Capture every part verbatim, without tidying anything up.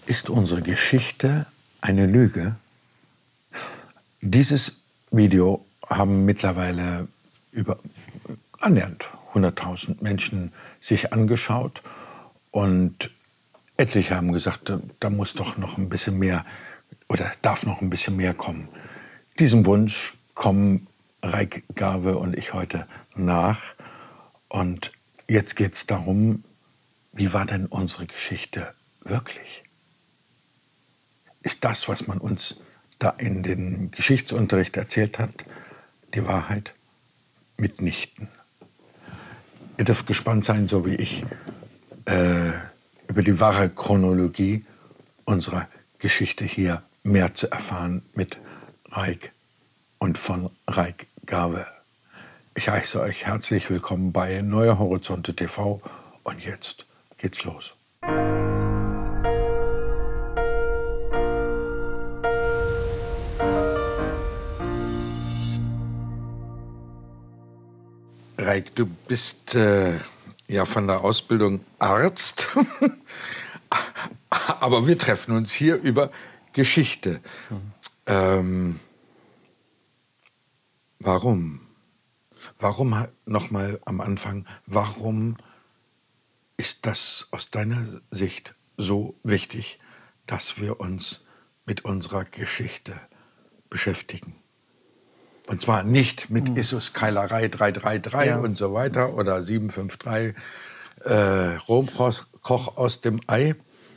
Ist unsere Geschichte eine Lüge? Dieses Video haben mittlerweile über annähernd hunderttausend Menschen sich angeschaut und etliche haben gesagt, da muss doch noch ein bisschen mehr oder darf noch ein bisschen mehr kommen. Diesem Wunsch kommen Raik Garve und ich heute nach. Und jetzt geht es darum, wie war denn unsere Geschichte wirklich? Ist das, was man uns da in den Geschichtsunterricht erzählt hat, die Wahrheit? Mitnichten. Ihr dürft gespannt sein, so wie ich, äh, über die wahre Chronologie unserer Geschichte hier mehr zu erfahren mit Raik und von Raik Garve. Ich heiße euch herzlich willkommen bei Neue Horizonte T V und jetzt geht's los. Raik, du bist äh, ja von der Ausbildung Arzt, aber wir treffen uns hier über Geschichte. Mhm. Ähm, warum? Warum, nochmal am Anfang, warum ist das aus deiner Sicht so wichtig, dass wir uns mit unserer Geschichte beschäftigen? Und zwar nicht mit hm. Issus-Keilerei drei drei drei ja. und so weiter oder sieben fünf drei äh, Romkoch aus dem Ei,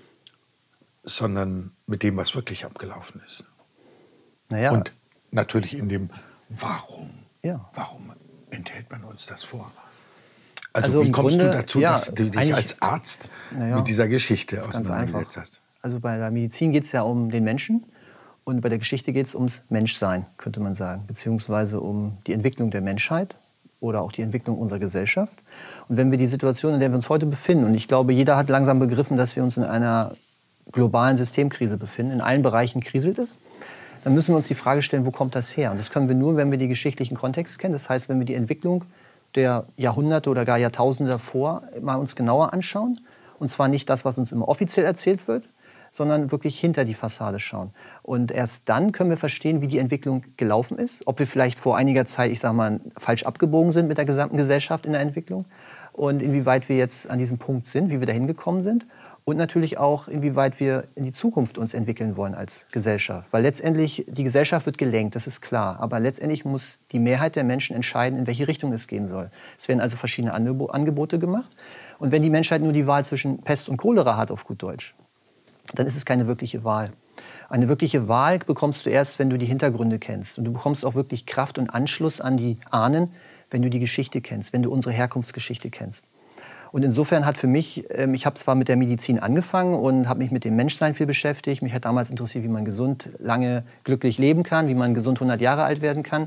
sondern mit dem, was wirklich abgelaufen ist. Naja. Und natürlich in dem Warum. Ja. Warum enthält man uns das vor? Also, also wie kommst Grunde, du dazu, ja, dass du dich als Arzt ja, mit dieser Geschichte auseinandergesetzt hast? Also bei der Medizin geht es ja um den Menschen und bei der Geschichte geht es ums Menschsein, könnte man sagen, beziehungsweise um die Entwicklung der Menschheit oder auch die Entwicklung unserer Gesellschaft. Und wenn wir die Situation, in der wir uns heute befinden, und ich glaube, jeder hat langsam begriffen, dass wir uns in einer globalen Systemkrise befinden, in allen Bereichen kriselt es, dann müssen wir uns die Frage stellen, wo kommt das her? Und das können wir nur, wenn wir den geschichtlichen Kontext kennen. Das heißt, wenn wir die Entwicklung der Jahrhunderte oder gar Jahrtausende davor mal uns genauer anschauen. Und zwar nicht das, was uns immer offiziell erzählt wird, sondern wirklich hinter die Fassade schauen. Und erst dann können wir verstehen, wie die Entwicklung gelaufen ist. Ob wir vielleicht vor einiger Zeit, ich sag mal, falsch abgebogen sind mit der gesamten Gesellschaft in der Entwicklung. Und inwieweit wir jetzt an diesem Punkt sind, wie wir da hingekommen sind. Und natürlich auch, inwieweit wir in die Zukunft uns entwickeln wollen als Gesellschaft. Weil letztendlich, die Gesellschaft wird gelenkt, das ist klar. Aber letztendlich muss die Mehrheit der Menschen entscheiden, in welche Richtung es gehen soll. Es werden also verschiedene Angebote gemacht. Und wenn die Menschheit nur die Wahl zwischen Pest und Cholera hat, auf gut Deutsch, dann ist es keine wirkliche Wahl. Eine wirkliche Wahl bekommst du erst, wenn du die Hintergründe kennst. Und du bekommst auch wirklich Kraft und Anschluss an die Ahnen, wenn du die Geschichte kennst, wenn du unsere Herkunftsgeschichte kennst. Und insofern hat für mich, ich habe zwar mit der Medizin angefangen und habe mich mit dem Menschsein viel beschäftigt. Mich hat damals interessiert, wie man gesund, lange, glücklich leben kann, wie man gesund hundert Jahre alt werden kann.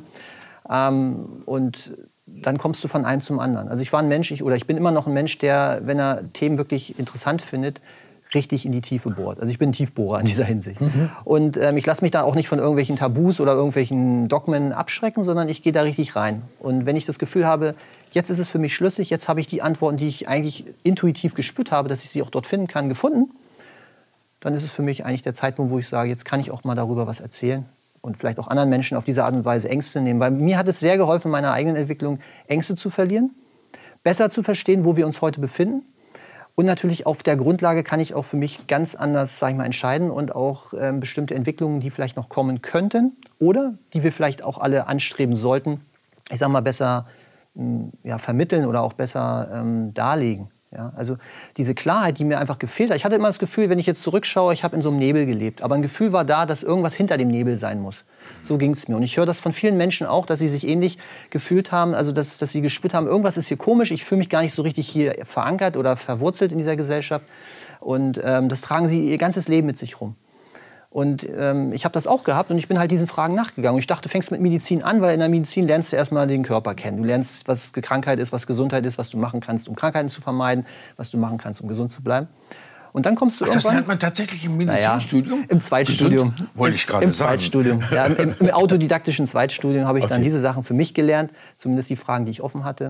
Und dann kommst du von einem zum anderen. Also ich war ein Mensch, ich, oder ich bin immer noch ein Mensch, der, wenn er Themen wirklich interessant findet, richtig in die Tiefe bohrt. Also ich bin ein Tiefbohrer in dieser Hinsicht. Mhm. Und ähm, ich lasse mich da auch nicht von irgendwelchen Tabus oder irgendwelchen Dogmen abschrecken, sondern ich gehe da richtig rein. Und wenn ich das Gefühl habe, jetzt ist es für mich schlüssig, jetzt habe ich die Antworten, die ich eigentlich intuitiv gespürt habe, dass ich sie auch dort finden kann, gefunden, dann ist es für mich eigentlich der Zeitpunkt, wo ich sage, jetzt kann ich auch mal darüber was erzählen und vielleicht auch anderen Menschen auf diese Art und Weise Ängste nehmen. Weil mir hat es sehr geholfen, meiner eigenen Entwicklung Ängste zu verlieren, besser zu verstehen, wo wir uns heute befinden. Und natürlich auf der Grundlage kann ich auch für mich ganz anders, sag ich mal, entscheiden und auch ähm, bestimmte Entwicklungen, die vielleicht noch kommen könnten oder die wir vielleicht auch alle anstreben sollten, ich sag mal, besser mh, ja, vermitteln oder auch besser ähm, darlegen. Ja? Also diese Klarheit, die mir einfach gefehlt hat. Ich hatte immer das Gefühl, wenn ich jetzt zurückschaue, ich habe in so einem Nebel gelebt. Aber ein Gefühl war da, dass irgendwas hinter dem Nebel sein muss. So ging es mir. Und ich höre das von vielen Menschen auch, dass sie sich ähnlich gefühlt haben, also dass, dass sie gespürt haben, irgendwas ist hier komisch, ich fühle mich gar nicht so richtig hier verankert oder verwurzelt in dieser Gesellschaft. Und ähm, das tragen sie ihr ganzes Leben mit sich rum. Und ähm, ich habe das auch gehabt und ich bin halt diesen Fragen nachgegangen. Und ich dachte, du fängst mit Medizin an, weil in der Medizin lernst du erstmal den Körper kennen. Du lernst, was Krankheit ist, was Gesundheit ist, was du machen kannst, um Krankheiten zu vermeiden, was du machen kannst, um gesund zu bleiben. Und dann kommst du Ach, irgendwann... Das lernt man tatsächlich im Medizinstudium? Naja, im Zweitstudium. Gesund, wollte ich gerade Im sagen. Zweitstudium. Ja, im, Im autodidaktischen Zweitstudium habe ich Okay. dann diese Sachen für mich gelernt. Zumindest die Fragen, die ich offen hatte.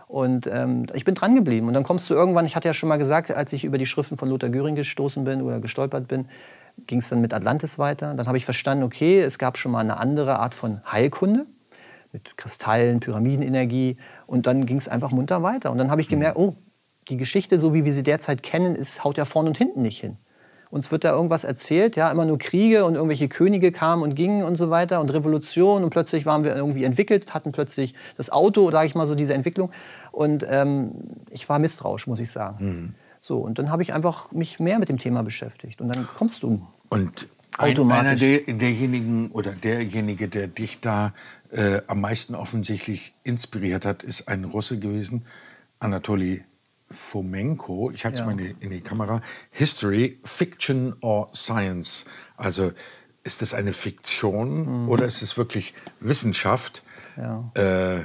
Und ähm, ich bin dran geblieben. Und dann kommst du irgendwann, ich hatte ja schon mal gesagt, als ich über die Schriften von Lothar Göring gestoßen bin oder gestolpert bin, ging es dann mit Atlantis weiter. Dann habe ich verstanden, okay, es gab schon mal eine andere Art von Heilkunde mit Kristallen, Pyramidenenergie. Und dann ging es einfach munter weiter. Und dann habe ich gemerkt, oh, die Geschichte, so wie wir sie derzeit kennen, ist, haut ja vorne und hinten nicht hin. Uns wird da irgendwas erzählt, ja, immer nur Kriege und irgendwelche Könige kamen und gingen und so weiter und Revolution und plötzlich waren wir irgendwie entwickelt, hatten plötzlich das Auto, sage ich mal so, diese Entwicklung. Und ähm, ich war misstrauisch, muss ich sagen. Mhm. So, und dann habe ich einfach mich mehr mit dem Thema beschäftigt. Und dann kommst du und automatisch. Ein, einer der, derjenigen oder derjenige, der dich da äh, am meisten offensichtlich inspiriert hat, ist ein Russe gewesen, Anatoli Fomenko, ich halte es ja. mal in die, in die Kamera, History, Fiction or Science. Also ist das eine Fiktion mhm. oder ist es wirklich Wissenschaft? Ja. Äh,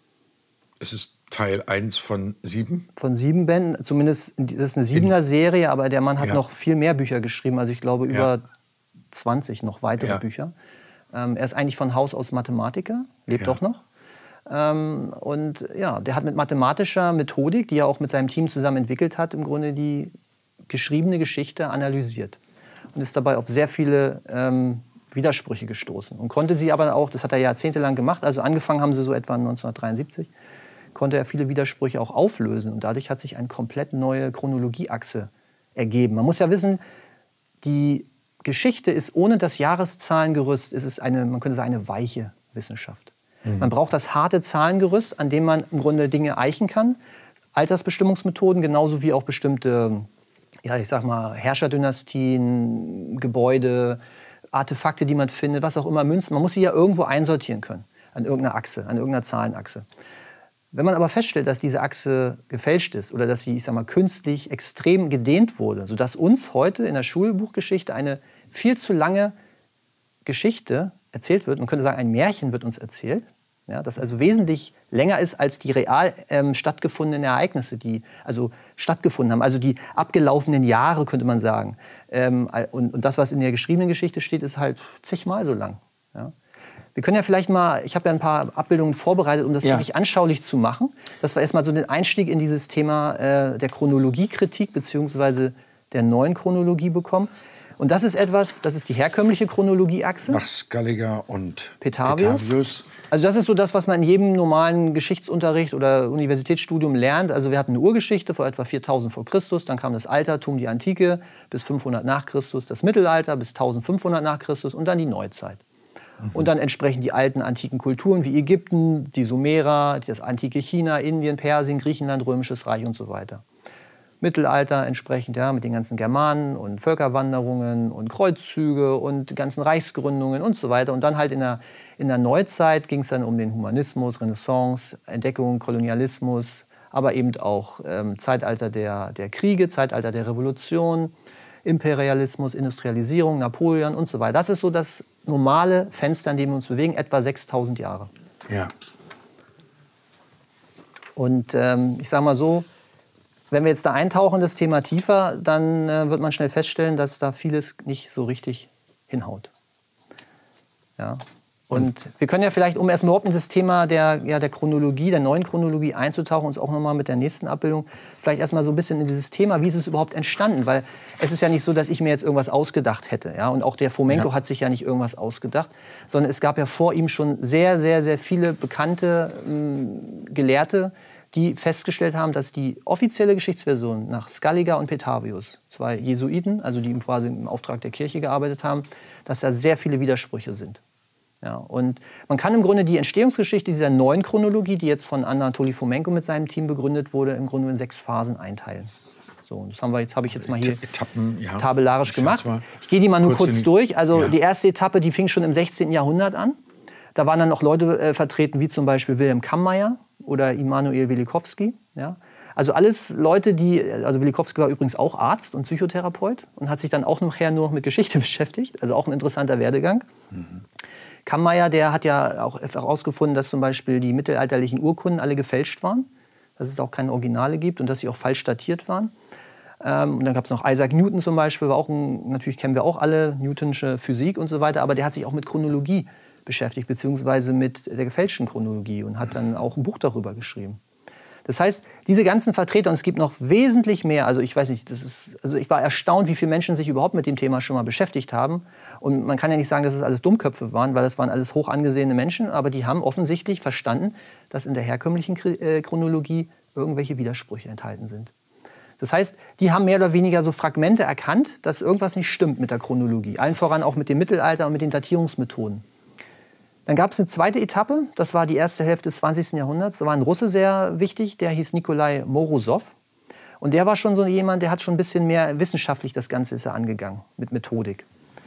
es ist Teil eins von sieben? Von sieben Bänden, zumindest, das ist eine Siebener-Serie, aber der Mann hat ja. noch viel mehr Bücher geschrieben, also ich glaube über ja. zwanzig noch weitere ja. Bücher. Ähm, er ist eigentlich von Haus aus Mathematiker, lebt ja. auch noch. Ähm, und ja, der hat mit mathematischer Methodik, die er auch mit seinem Team zusammen entwickelt hat, im Grunde die geschriebene Geschichte analysiert. Und ist dabei auf sehr viele ähm, Widersprüche gestoßen. Und konnte sie aber auch, das hat er jahrzehntelang gemacht, also angefangen haben sie so etwa neunzehnhundertdreiundsiebzig, konnte er viele Widersprüche auch auflösen. Und dadurch hat sich eine komplett neue Chronologieachse ergeben. Man muss ja wissen, die Geschichte ist ohne das Jahreszahlengerüst, ist es eine, man könnte sagen, eine weiche Wissenschaft. Mhm. Man braucht das harte Zahlengerüst, an dem man im Grunde Dinge eichen kann. Altersbestimmungsmethoden, genauso wie auch bestimmte, ja, ich sag mal, Herrscherdynastien, Gebäude, Artefakte, die man findet, was auch immer, Münzen. Man muss sie ja irgendwo einsortieren können, an irgendeiner Achse, an irgendeiner Zahlenachse. Wenn man aber feststellt, dass diese Achse gefälscht ist oder dass sie, ich sag mal, künstlich extrem gedehnt wurde, sodass uns heute in der Schulbuchgeschichte eine viel zu lange Geschichte erzählt wird, man könnte sagen, ein Märchen wird uns erzählt, ja, das also wesentlich länger ist als die real ähm, stattgefundenen Ereignisse, die also stattgefunden haben, also die abgelaufenen Jahre, könnte man sagen. Ähm, und, und das, was in der geschriebenen Geschichte steht, ist halt zigmal so lang. Ja. Wir können ja vielleicht mal, ich habe ja ein paar Abbildungen vorbereitet, um das ja. wirklich anschaulich zu machen. Das war erstmal so den Einstieg in dieses Thema äh, der Chronologiekritik bzw. der neuen Chronologie bekommen. Und das ist etwas, das ist die herkömmliche Chronologieachse. Nach Scaliger und Petavius. Petavius. Also das ist so das, was man in jedem normalen Geschichtsunterricht oder Universitätsstudium lernt. Also wir hatten eine Urgeschichte vor etwa viertausend vor Christus, dann kam das Altertum, die Antike bis fünfhundert nach Christus, das Mittelalter bis eintausendfünfhundert nach Christus und dann die Neuzeit. Mhm. Und dann entsprechend die alten antiken Kulturen wie Ägypten, die Sumerer, das antike China, Indien, Persien, Griechenland, Römisches Reich und so weiter. Mittelalter entsprechend, ja, mit den ganzen Germanen und Völkerwanderungen und Kreuzzüge und ganzen Reichsgründungen und so weiter. Und dann halt in der, in der Neuzeit ging es dann um den Humanismus, Renaissance, Entdeckung, Kolonialismus, aber eben auch ähm, Zeitalter der, der Kriege, Zeitalter der Revolution, Imperialismus, Industrialisierung, Napoleon und so weiter. Das ist so das normale Fenster, in dem wir uns bewegen, etwa sechstausend Jahre. Ja. Und ähm, ich sage mal so, wenn wir jetzt da eintauchen, das Thema tiefer, dann äh, wird man schnell feststellen, dass da vieles nicht so richtig hinhaut. Ja. Und wir können ja vielleicht, um erst überhaupt in das Thema der, ja, der Chronologie, der neuen Chronologie einzutauchen, uns auch nochmal mit der nächsten Abbildung, vielleicht erstmal so ein bisschen in dieses Thema, wie ist es überhaupt entstanden? Weil es ist ja nicht so, dass ich mir jetzt irgendwas ausgedacht hätte. Ja? Und auch der Fomenko ja. hat sich ja nicht irgendwas ausgedacht, sondern es gab ja vor ihm schon sehr, sehr, sehr viele bekannte ähm, Gelehrte, die festgestellt haben, dass die offizielle Geschichtsversion nach Scaliger und Petavius, zwei Jesuiten, also die quasi im Auftrag der Kirche gearbeitet haben, dass da sehr viele Widersprüche sind. Ja, und man kann im Grunde die Entstehungsgeschichte dieser neuen Chronologie, die jetzt von Anatoli Fomenko mit seinem Team begründet wurde, im Grunde in sechs Phasen einteilen. So, und das haben wir jetzt, habe ich jetzt mal hier Etappen, ja. tabellarisch gemacht. Ich gehe die mal nur kurz, kurz durch. Also ja. die erste Etappe, die fing schon im sechzehnten Jahrhundert an. Da waren dann noch Leute äh, vertreten, wie zum Beispiel Wilhelm Kammeyer oder Immanuel Velikovsky. Ja. Also alles Leute, die, also Velikovsky war übrigens auch Arzt und Psychotherapeut und hat sich dann auch nachher nur mit Geschichte beschäftigt. Also auch ein interessanter Werdegang. Mhm. Kammeyer, der hat ja auch herausgefunden, dass zum Beispiel die mittelalterlichen Urkunden alle gefälscht waren, dass es auch keine Originale gibt und dass sie auch falsch datiert waren. Ähm, und dann gab es noch Isaac Newton zum Beispiel, war auch ein, natürlich kennen wir auch alle, Newtonsche Physik und so weiter, aber der hat sich auch mit Chronologie beschäftigt, beziehungsweise mit der gefälschten Chronologie und hat dann auch ein Buch darüber geschrieben. Das heißt, diese ganzen Vertreter, und es gibt noch wesentlich mehr, also ich weiß nicht, das ist, also ich war erstaunt, wie viele Menschen sich überhaupt mit dem Thema schon mal beschäftigt haben. Und man kann ja nicht sagen, dass es alles Dummköpfe waren, weil das waren alles hoch angesehene Menschen, aber die haben offensichtlich verstanden, dass in der herkömmlichen Chronologie irgendwelche Widersprüche enthalten sind. Das heißt, die haben mehr oder weniger so Fragmente erkannt, dass irgendwas nicht stimmt mit der Chronologie. Allen voran auch mit dem Mittelalter und mit den Datierungsmethoden. Dann gab es eine zweite Etappe, das war die erste Hälfte des zwanzigsten Jahrhunderts. Da war ein Russe sehr wichtig, der hieß Nikolai Morosow. Und der war schon so jemand, der hat schon ein bisschen mehr wissenschaftlich das Ganze ist er angegangen, mit Methodik.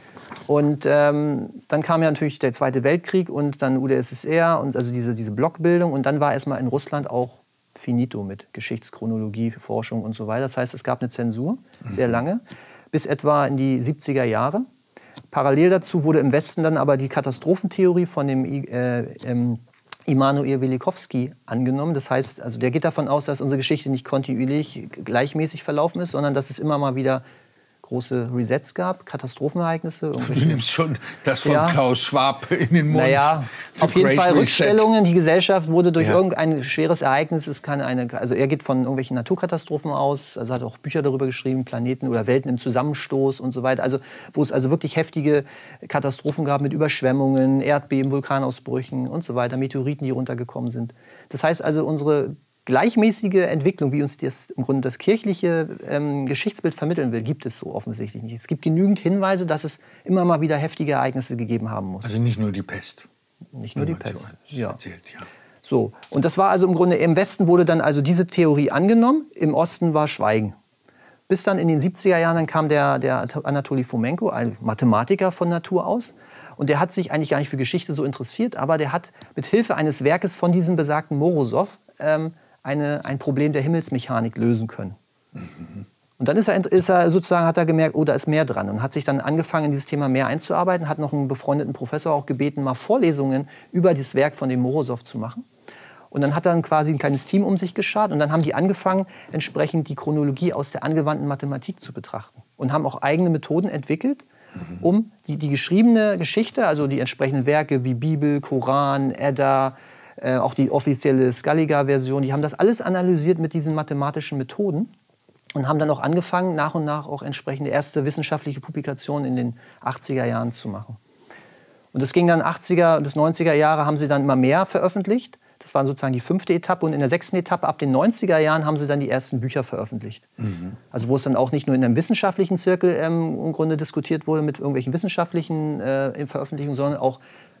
Und ähm, dann kam ja natürlich der Zweite Weltkrieg und dann U d S S R und also diese, diese Blockbildung. Und dann war erstmal in Russland auch finito mit Geschichtschronologie, Forschung und so weiter. Das heißt, es gab eine Zensur, sehr lange, bis etwa in die siebziger Jahre. Parallel dazu wurde im Westen dann aber die Katastrophentheorie von dem äh, ähm, Immanuel Velikovsky angenommen. Das heißt, also der geht davon aus, dass unsere Geschichte nicht kontinuierlich gleichmäßig verlaufen ist, sondern dass es immer mal wieder große Resets gab, Katastrophenereignisse. Du nimmst schon das von ja. Klaus Schwab in den Mund. Naja, auf jeden Fall Reset. Rückstellungen. Die Gesellschaft wurde durch ja. irgendein schweres Ereignis, es kann eine, also er geht von irgendwelchen Naturkatastrophen aus, also hat auch Bücher darüber geschrieben, Planeten oder Welten im Zusammenstoß und so weiter. Also wo es also wirklich heftige Katastrophen gab mit Überschwemmungen, Erdbeben, Vulkanausbrüchen und so weiter, Meteoriten, die runtergekommen sind. Das heißt also, unsere gleichmäßige Entwicklung, wie uns das, im Grunde das kirchliche ähm, Geschichtsbild vermitteln will, gibt es so offensichtlich nicht. Es gibt genügend Hinweise, dass es immer mal wieder heftige Ereignisse gegeben haben muss. Also nicht nur die Pest. Nicht nur die Pest. Ja. Erzählt, ja. So, und das war also im Grunde, im Westen wurde dann also diese Theorie angenommen, im Osten war Schweigen. Bis dann in den siebziger Jahren dann kam der, der Anatoli Fomenko, ein Mathematiker von Natur aus. Und der hat sich eigentlich gar nicht für Geschichte so interessiert, aber der hat mit Hilfe eines Werkes von diesem besagten Morosow ähm, Eine, ein Problem der Himmelsmechanik lösen können. Mhm. Und dann ist er, ist er sozusagen, hat er gemerkt, oh, da ist mehr dran und hat sich dann angefangen, in dieses Thema mehr einzuarbeiten, hat noch einen befreundeten Professor auch gebeten, mal Vorlesungen über das Werk von dem Morosow zu machen. Und dann hat er dann quasi ein kleines Team um sich geschart und dann haben die angefangen, entsprechend die Chronologie aus der angewandten Mathematik zu betrachten und haben auch eigene Methoden entwickelt, mhm. um die, die geschriebene Geschichte, also die entsprechenden Werke wie Bibel, Koran, Edda, Äh, auch die offizielle Scaliger-Version, die haben das alles analysiert mit diesen mathematischen Methoden und haben dann auch angefangen, nach und nach auch entsprechende erste wissenschaftliche Publikationen in den achtziger Jahren zu machen. Und das ging dann achtziger bis neunziger Jahre, haben sie dann immer mehr veröffentlicht. Das war sozusagen die fünfte Etappe. Und in der sechsten Etappe, ab den neunziger Jahren, haben sie dann die ersten Bücher veröffentlicht. Mhm. Also wo es dann auch nicht nur in einem wissenschaftlichen Zirkel ähm, im Grunde diskutiert wurde mit irgendwelchen wissenschaftlichen äh, Veröffentlichungen, sondern auch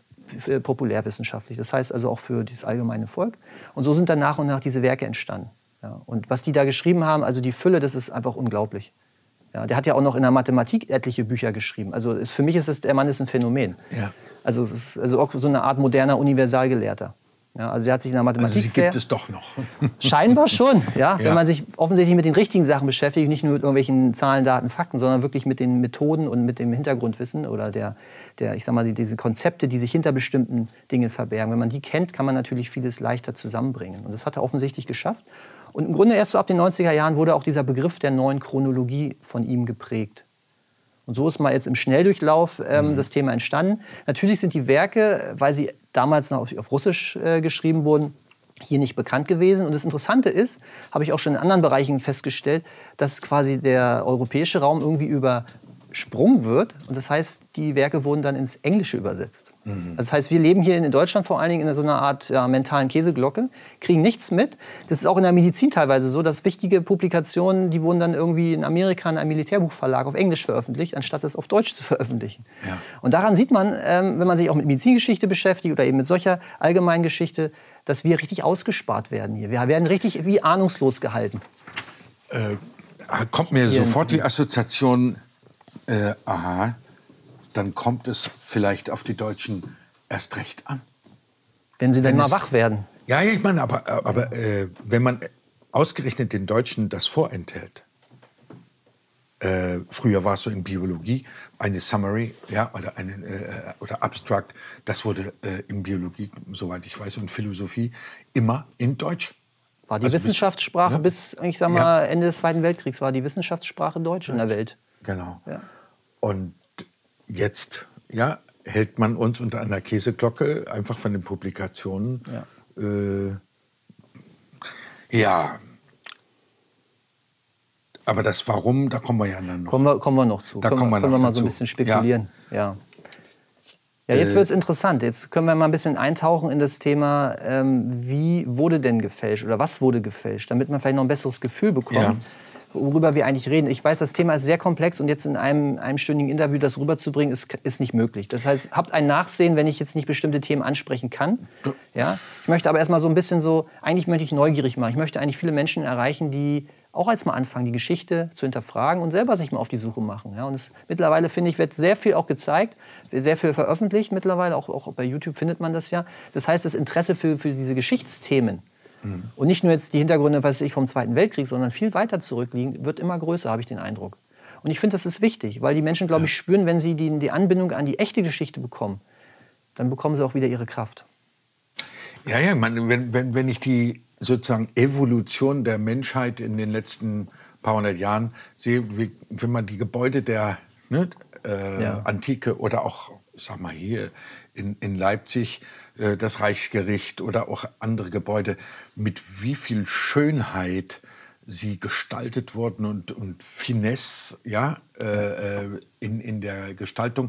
populärwissenschaftlich, das heißt also auch für das allgemeine Volk. Und so sind dann nach und nach diese Werke entstanden. Ja, und was die da geschrieben haben, also die Fülle, das ist einfach unglaublich. Ja, der hat ja auch noch in der Mathematik etliche Bücher geschrieben. Also ist, für mich ist es, der Mann ist ein Phänomen. Ja. Also es ist also auch so eine Art moderner Universalgelehrter. Ja, also er hat sich in der Mathematik also sie gibt es doch noch. Scheinbar schon, ja, ja. Wenn man sich offensichtlich mit den richtigen Sachen beschäftigt, nicht nur mit irgendwelchen Zahlen, Daten, Fakten, sondern wirklich mit den Methoden und mit dem Hintergrundwissen oder der, der ich sag mal, die, diese Konzepte, die sich hinter bestimmten Dingen verbergen. Wenn man die kennt, kann man natürlich vieles leichter zusammenbringen. Und das hat er offensichtlich geschafft. Und im Grunde erst so ab den neunziger Jahren wurde auch dieser Begriff der neuen Chronologie von ihm geprägt. Und so ist mal jetzt im Schnelldurchlauf ähm, mhm. das Thema entstanden. Natürlich sind die Werke, weil sie damals noch auf, auf Russisch äh, geschrieben wurden, hier nicht bekannt gewesen. Und das Interessante ist, habe ich auch schon in anderen Bereichen festgestellt, dass quasi der europäische Raum irgendwie übersprungen wird. Und das heißt, die Werke wurden dann ins Englische übersetzt. Mhm. Das heißt, wir leben hier in Deutschland vor allen Dingen in so einer Art ja, mentalen Käseglocke, kriegen nichts mit. Das ist auch in der Medizin teilweise so, dass wichtige Publikationen, die wurden dann irgendwie in Amerika in einem Militärbuchverlag auf Englisch veröffentlicht, anstatt es auf Deutsch zu veröffentlichen. Ja. Und daran sieht man, ähm, wenn man sich auch mit Medizingeschichte beschäftigt oder eben mit solcher Allgemeingeschichte, dass wir richtig ausgespart werden hier. Wir werden richtig wie ahnungslos gehalten. Äh, kommt mir hier sofort die Assoziation, äh, aha, dann kommt es vielleicht auf die Deutschen erst recht an. Wenn sie dann mal wach werden. Ja, ich meine, aber, aber äh, wenn man ausgerechnet den Deutschen das vorenthält, äh, früher war es so in Biologie, eine Summary ja, oder, eine, äh, oder Abstract, das wurde äh, in Biologie, soweit ich weiß, und Philosophie immer in Deutsch. War die also Wissenschaftssprache bis, ja, bis ich sag mal, ja. Ende des Zweiten Weltkriegs war die Wissenschaftssprache Deutsch, Deutsch. in der Welt. Genau. Ja. Und jetzt ja, hält man uns unter einer Käseglocke einfach von den Publikationen. Ja. Äh, Ja, aber das Warum, da kommen wir ja dann noch. Kommen wir, kommen wir noch zu. Da können kommen wir, können wir noch mal dazu. so ein bisschen spekulieren. Ja, ja. ja jetzt Äh, wird es interessant. Jetzt können wir mal ein bisschen eintauchen in das Thema, ähm, wie wurde denn gefälscht oder was wurde gefälscht, damit man vielleicht noch ein besseres Gefühl bekommt, Ja. worüber wir eigentlich reden. Ich weiß, das Thema ist sehr komplex und jetzt in einem einstündigen Interview das rüberzubringen, ist, ist nicht möglich. Das heißt, habt ein Nachsehen, wenn ich jetzt nicht bestimmte Themen ansprechen kann. Ja? Ich möchte aber erstmal so ein bisschen so, eigentlich möchte ich neugierig machen. Ich möchte eigentlich viele Menschen erreichen, die auch als mal anfangen, die Geschichte zu hinterfragen und selber sich mal auf die Suche machen. Ja? Und es, mittlerweile, finde ich, wird sehr viel auch gezeigt, wird sehr viel veröffentlicht mittlerweile, auch, auch bei YouTube findet man das ja. Das heißt, das Interesse für, für diese Geschichtsthemen mhm. und nicht nur jetzt die Hintergründe, was weiß ich, vom Zweiten Weltkrieg, sondern viel weiter zurückliegen, wird immer größer, habe ich den Eindruck. Und ich finde, das ist wichtig, weil die Menschen, glaube ich, spüren, wenn sie die, die Anbindung an die echte Geschichte bekommen, dann bekommen sie auch wieder ihre Kraft. Ja, ja, man, wenn, wenn, wenn ich die sozusagen Evolution der Menschheit in den letzten paar hundert Jahren sehe, wie, wenn man die Gebäude der ne, äh, Ja. Antike oder auch, sag mal hier in, in Leipzig, äh, das Reichsgericht oder auch andere Gebäude, mit wie viel Schönheit sie gestaltet wurden und, und Finesse ja, äh, in, in der Gestaltung.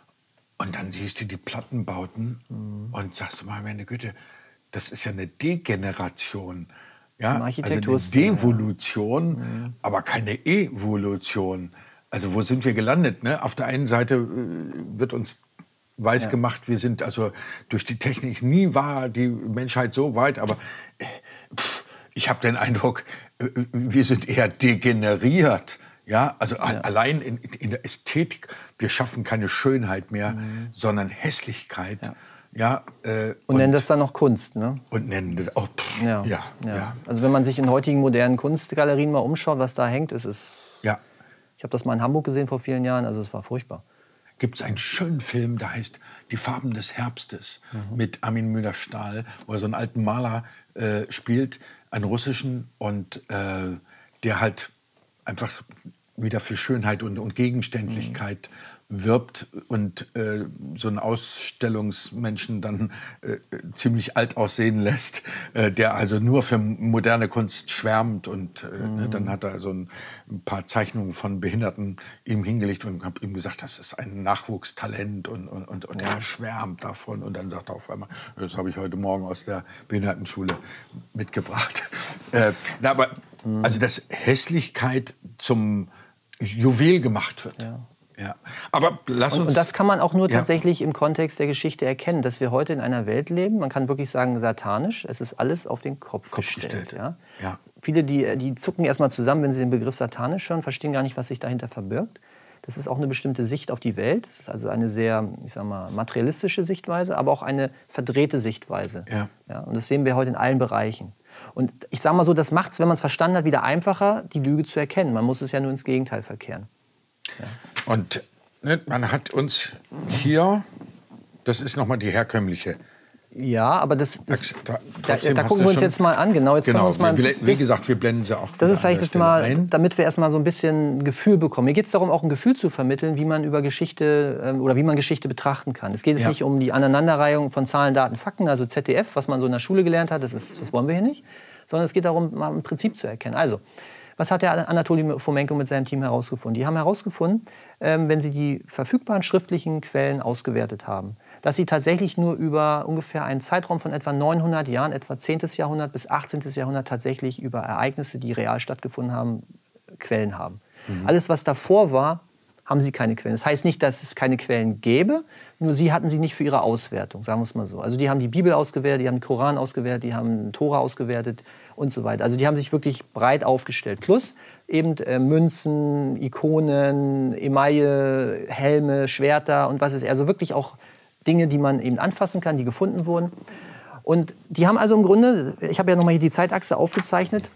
Und dann siehst du die Plattenbauten mhm. und sagst du mal, meine Güte, das ist ja eine Degeneration, ja, also eine Devolution, ja. mhm. aber keine Evolution. Also wo sind wir gelandet? Ne? Auf der einen Seite äh, wird uns weiß ja. gemacht, wir sind also durch die Technik, nie war die Menschheit so weit, aber äh, pff, ich habe den Eindruck, äh, wir sind eher degeneriert. Ja, also ja. allein in, in der Ästhetik, wir schaffen keine Schönheit mehr, mhm. sondern Hässlichkeit. Ja. Ja, äh, und, und nennen das dann noch Kunst, ne? Und nennen das auch. Pff, ja, ja, ja. ja. Also wenn man sich in heutigen modernen Kunstgalerien mal umschaut, was da hängt, ist es. Ja. Ich habe das mal in Hamburg gesehen vor vielen Jahren, also es war furchtbar. Gibt es einen schönen Film, der heißt Die Farben des Herbstes mhm. mit Armin Müller-Stahl, wo er so einen alten Maler äh, spielt, einen russischen, und äh, der halt einfach wieder für Schönheit und, und Gegenständlichkeit mhm. wirbt und äh, so einen Ausstellungsmenschen dann äh, ziemlich alt aussehen lässt, äh, der also nur für moderne Kunst schwärmt. Und äh, mhm. ne, dann hat er so ein, ein paar Zeichnungen von Behinderten ihm hingelegt und habe ihm gesagt, das ist ein Nachwuchstalent, und, und, und, und er schwärmt davon. Und dann sagt er auf einmal, das habe ich heute Morgen aus der Behindertenschule mitgebracht. äh, na, aber mhm. also dass Hässlichkeit zum Juwel gemacht wird. Ja. Ja. Aber lass uns und, und das kann man auch nur ja. tatsächlich im Kontext der Geschichte erkennen, dass wir heute in einer Welt leben, man kann wirklich sagen satanisch, es ist alles auf den Kopf, Kopf gestellt. gestellt. Ja? Ja. Viele, die, die zucken erst mal zusammen, wenn sie den Begriff satanisch hören, verstehen gar nicht, was sich dahinter verbirgt. Das ist auch eine bestimmte Sicht auf die Welt. Das ist also eine sehr, ich sag mal, materialistische Sichtweise, aber auch eine verdrehte Sichtweise. Ja. Ja? Und das sehen wir heute in allen Bereichen. Und ich sage mal so, das macht es, wenn man es verstanden hat, wieder einfacher, die Lüge zu erkennen. Man muss es ja nur ins Gegenteil verkehren. Ja. Und ne, man hat uns hier, das ist nochmal die herkömmliche. Ja, aber das, das da, da, da gucken wir uns jetzt mal an. Genau, jetzt genau, können wir uns mal, wie, das, wie gesagt, wir blenden sie auch. Das ist vielleicht das mal, ein. damit wir erstmal so ein bisschen ein Gefühl bekommen. Mir geht es darum, auch ein Gefühl zu vermitteln, wie man über Geschichte ähm, oder wie man Geschichte betrachten kann. Es geht jetzt ja. nicht um die Aneinanderreihung von Zahlen, Daten, Fakten, also Z D F, was man so in der Schule gelernt hat. Das, ist, das wollen wir hier nicht, sondern es geht darum, mal ein Prinzip zu erkennen. Also, was hat der Anatoli Fomenko mit seinem Team herausgefunden? Die haben herausgefunden, ähm, wenn sie die verfügbaren schriftlichen Quellen ausgewertet haben, dass sie tatsächlich nur über ungefähr einen Zeitraum von etwa neunhundert Jahren, etwa zehntes Jahrhundert bis achtzehntes Jahrhundert, tatsächlich über Ereignisse, die real stattgefunden haben, Quellen haben. Mhm. Alles, was davor war, haben sie keine Quellen. Das heißt nicht, dass es keine Quellen gäbe, nur sie hatten sie nicht für ihre Auswertung, sagen wir es mal so. Also die haben die Bibel ausgewertet, die haben den Koran ausgewertet, die haben den Tora ausgewertet und so weiter. Also die haben sich wirklich breit aufgestellt. Plus eben äh, Münzen, Ikonen, Emaille, Helme, Schwerter und was ist. Also wirklich auch Dinge, die man eben anfassen kann, die gefunden wurden. Und die haben also im Grunde, ich habe ja nochmal hier die Zeitachse aufgezeichnet,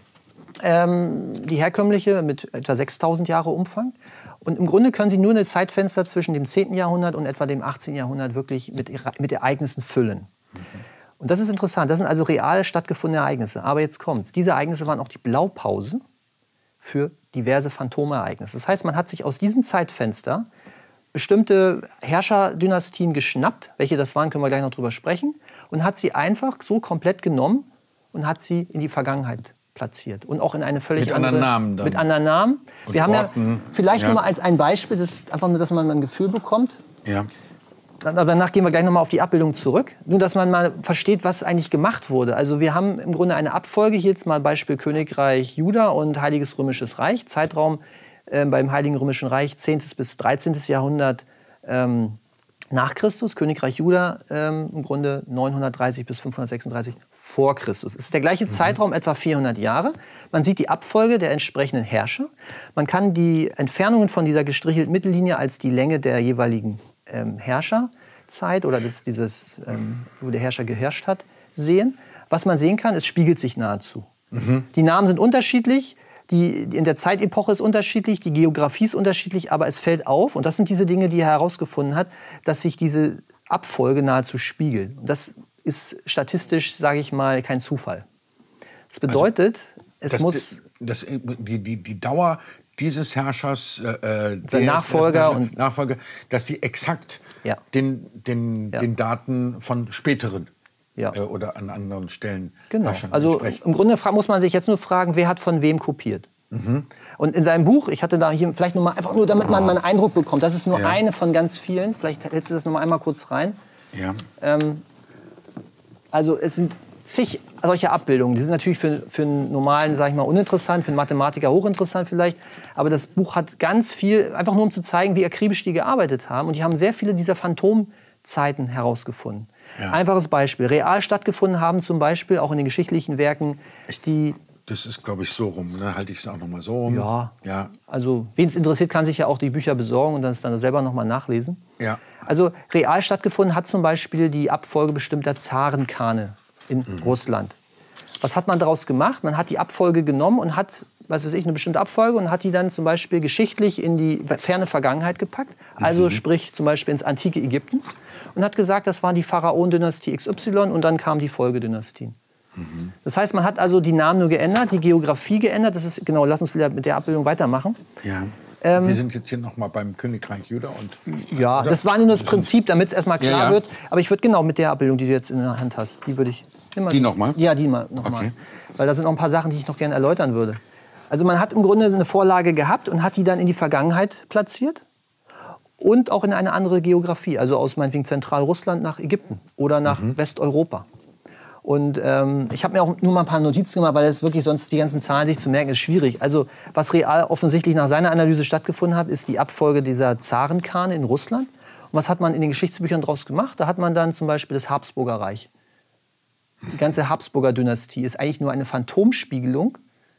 ähm, die herkömmliche mit etwa sechstausend Jahre Umfang. Und im Grunde können Sie nur eine Zeitfenster zwischen dem zehnten Jahrhundert und etwa dem achtzehnten Jahrhundert wirklich mit, mit Ereignissen füllen. Mhm. Und das ist interessant. Das sind also real stattgefundene Ereignisse. Aber jetzt kommt's. Diese Ereignisse waren auch die Blaupause für diverse Phantomereignisse. Das heißt, man hat sich aus diesem Zeitfenster bestimmte Herrscherdynastien geschnappt. Welche das waren, können wir gleich noch drüber sprechen. Und hat sie einfach so komplett genommen und hat sie in die Vergangenheit platziert. Und auch in eine völlig mit andere... Anderen Namen dann. Mit anderen Namen. Und Wir haben Orten. ja vielleicht Ja. nur mal als ein Beispiel, das einfach nur, dass man mal ein Gefühl bekommt. Ja. Aber danach gehen wir gleich nochmal auf die Abbildung zurück. Nur, dass man mal versteht, was eigentlich gemacht wurde. Also wir haben im Grunde eine Abfolge. Hier jetzt mal Beispiel Königreich Juda und Heiliges Römisches Reich. Zeitraum äh, beim Heiligen Römischen Reich zehnten bis dreizehnten Jahrhundert ähm, nach Christus. Königreich Juda ähm, im Grunde neunhundertdreißig bis fünfhundertsechsunddreißig vor Christus. Es ist der gleiche Zeitraum, etwa vierhundert Jahre. Man sieht die Abfolge der entsprechenden Herrscher. Man kann die Entfernungen von dieser gestrichelten Mittellinie als die Länge der jeweiligen ähm, Herrscherzeit oder des, dieses, ähm, wo der Herrscher geherrscht hat, sehen. Was man sehen kann, es spiegelt sich nahezu. Mhm. Die Namen sind unterschiedlich. Die, in der Zeitepoche ist unterschiedlich, die Geografie ist unterschiedlich, aber es fällt auf, und das sind diese Dinge, die er herausgefunden hat, dass sich diese Abfolge nahezu spiegelt. Und das ist statistisch, sage ich mal, kein Zufall. Das bedeutet, also, es das, muss... Das, die, die, die Dauer dieses Herrschers, äh, der Nachfolger, Herrscher, und Nachfolger, dass sie exakt ja. den, den, ja. den Daten von späteren ja. äh, oder an anderen Stellen genau. Also im Grunde muss man sich jetzt nur fragen, wer hat von wem kopiert. Mhm. Und in seinem Buch, ich hatte da hier vielleicht nur mal, einfach nur, damit man mal einen Eindruck bekommt, das ist nur ja. eine von ganz vielen, vielleicht hältst du das noch mal einmal kurz rein. Ja. Ähm, also es sind zig solche Abbildungen, die sind natürlich für, für einen normalen, sag ich mal, uninteressant, für einen Mathematiker hochinteressant vielleicht, aber das Buch hat ganz viel, einfach nur um zu zeigen, wie akribisch die gearbeitet haben, und die haben sehr viele dieser Phantomzeiten herausgefunden. Ja. Einfaches Beispiel, real stattgefunden haben zum Beispiel, auch in den geschichtlichen Werken, die... Das ist, glaube ich, so rum, ne? Halte ich es auch noch mal so rum. Ja, ja. Also wen es interessiert, kann sich ja auch die Bücher besorgen und das dann selber noch mal nachlesen. Ja. Also real stattgefunden hat zum Beispiel die Abfolge bestimmter Zarenkane in mhm. Russland. Was hat man daraus gemacht? Man hat die Abfolge genommen und hat, was weiß ich, eine bestimmte Abfolge und hat die dann zum Beispiel geschichtlich in die ferne Vergangenheit gepackt. Also mhm. sprich zum Beispiel ins antike Ägypten und hat gesagt, das war die Pharaon-Dynastie X Y und dann kamen die Folgedynastien. Mhm. Das heißt, man hat also die Namen nur geändert, die Geografie geändert. Das ist genau. Lass uns wieder mit der Abbildung weitermachen. Ja. Ähm, Wir sind jetzt hier noch mal beim Königreich Juda und ja, oder? Das war nur das Prinzip, damit es erstmal klar ja, ja. wird. Aber ich würde genau mit der Abbildung, die du jetzt in der Hand hast, die würde ich immer. Die noch mal? Ja, die mal noch okay. mal. Weil da sind noch ein paar Sachen, die ich noch gerne erläutern würde. Also man hat im Grunde eine Vorlage gehabt und hat die dann in die Vergangenheit platziert und auch in eine andere Geografie, also aus meinetwegen Zentralrussland nach Ägypten oder nach mhm. Westeuropa. Und ähm, ich habe mir auch nur mal ein paar Notizen gemacht, weil es wirklich sonst die ganzen Zahlen sich zu merken ist schwierig. Also was real offensichtlich nach seiner Analyse stattgefunden hat, ist die Abfolge dieser Zarenkane in Russland. Und was hat man in den Geschichtsbüchern daraus gemacht? Da hat man dann zum Beispiel das Habsburger Reich. Die ganze Habsburger Dynastie ist eigentlich nur eine Phantomspiegelung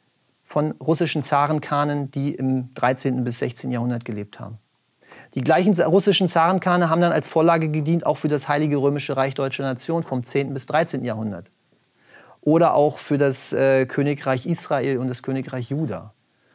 von russischen Zarenkanen, die im dreizehnten bis sechzehnten Jahrhundert gelebt haben. Die gleichen russischen Zarenkane haben dann als Vorlage gedient, auch für das Heilige Römische Reich Deutscher Nation vom zehnten bis dreizehnten Jahrhundert. Oder auch für das äh, Königreich Israel und das Königreich Juda.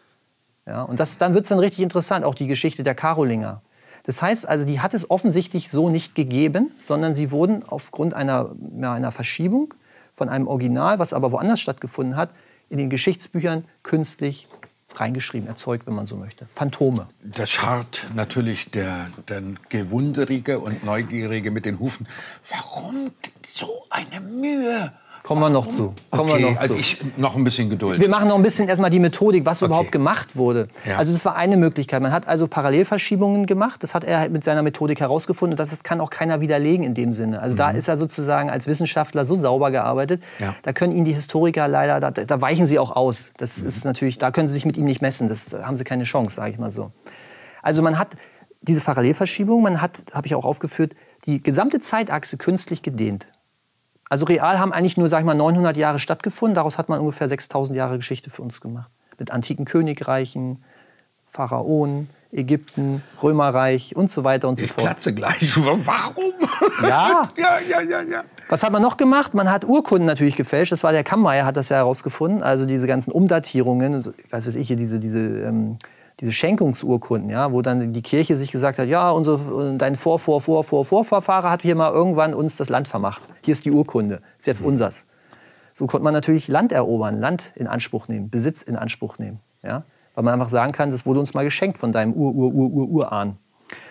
Ja, und das, dann wird es dann richtig interessant, auch die Geschichte der Karolinger. Das heißt also, die hat es offensichtlich so nicht gegeben, sondern sie wurden aufgrund einer, ja, einer Verschiebung von einem Original, was aber woanders stattgefunden hat, in den Geschichtsbüchern künstlich reingeschrieben, erzeugt, wenn man so möchte. Phantome. Das scharrt natürlich der, der Gewunderige und Neugierige mit den Hufen. Warum so eine Mühe? Kommen wir noch zu. Kommen okay, wir noch also zu. ich noch ein bisschen Geduld. Wir machen noch ein bisschen erstmal die Methodik, was okay. überhaupt gemacht wurde. Ja. Also das war eine Möglichkeit. Man hat also Parallelverschiebungen gemacht. Das hat er mit seiner Methodik herausgefunden. Und das kann auch keiner widerlegen in dem Sinne. Also mhm. da ist er sozusagen als Wissenschaftler so sauber gearbeitet. Ja. Da können ihn die Historiker leider, da, da weichen sie auch aus. Das mhm. ist natürlich, da können sie sich mit ihm nicht messen. Das da haben sie keine Chance, sage ich mal so. Also man hat diese Parallelverschiebung, man hat, habe ich auch aufgeführt, die gesamte Zeitachse künstlich gedehnt. Also real haben eigentlich nur, sag ich mal, neunhundert Jahre stattgefunden. Daraus hat man ungefähr sechstausend Jahre Geschichte für uns gemacht. Mit antiken Königreichen, Pharaonen, Ägypten, Römerreich und so weiter und so ich fort. Ich platze gleich. Warum? Ja. ja, ja, ja, ja. Was hat man noch gemacht? Man hat Urkunden natürlich gefälscht. Das war der Kammeyer, hat das ja herausgefunden. Also diese ganzen Umdatierungen, ich weiß ich, hier diese, diese, ähm, diese Schenkungsurkunden, ja, wo dann die Kirche sich gesagt hat, ja, unsere, dein Vor, Vor, Vor, Vor, Vorfahrer hat hier mal irgendwann uns das Land vermacht. Hier ist die Urkunde, ist jetzt unsers. So konnte man natürlich Land erobern, Land in Anspruch nehmen, Besitz in Anspruch nehmen. Ja? Weil man einfach sagen kann, das wurde uns mal geschenkt von deinem Ur-Ur-Ur-Ur-Urahn.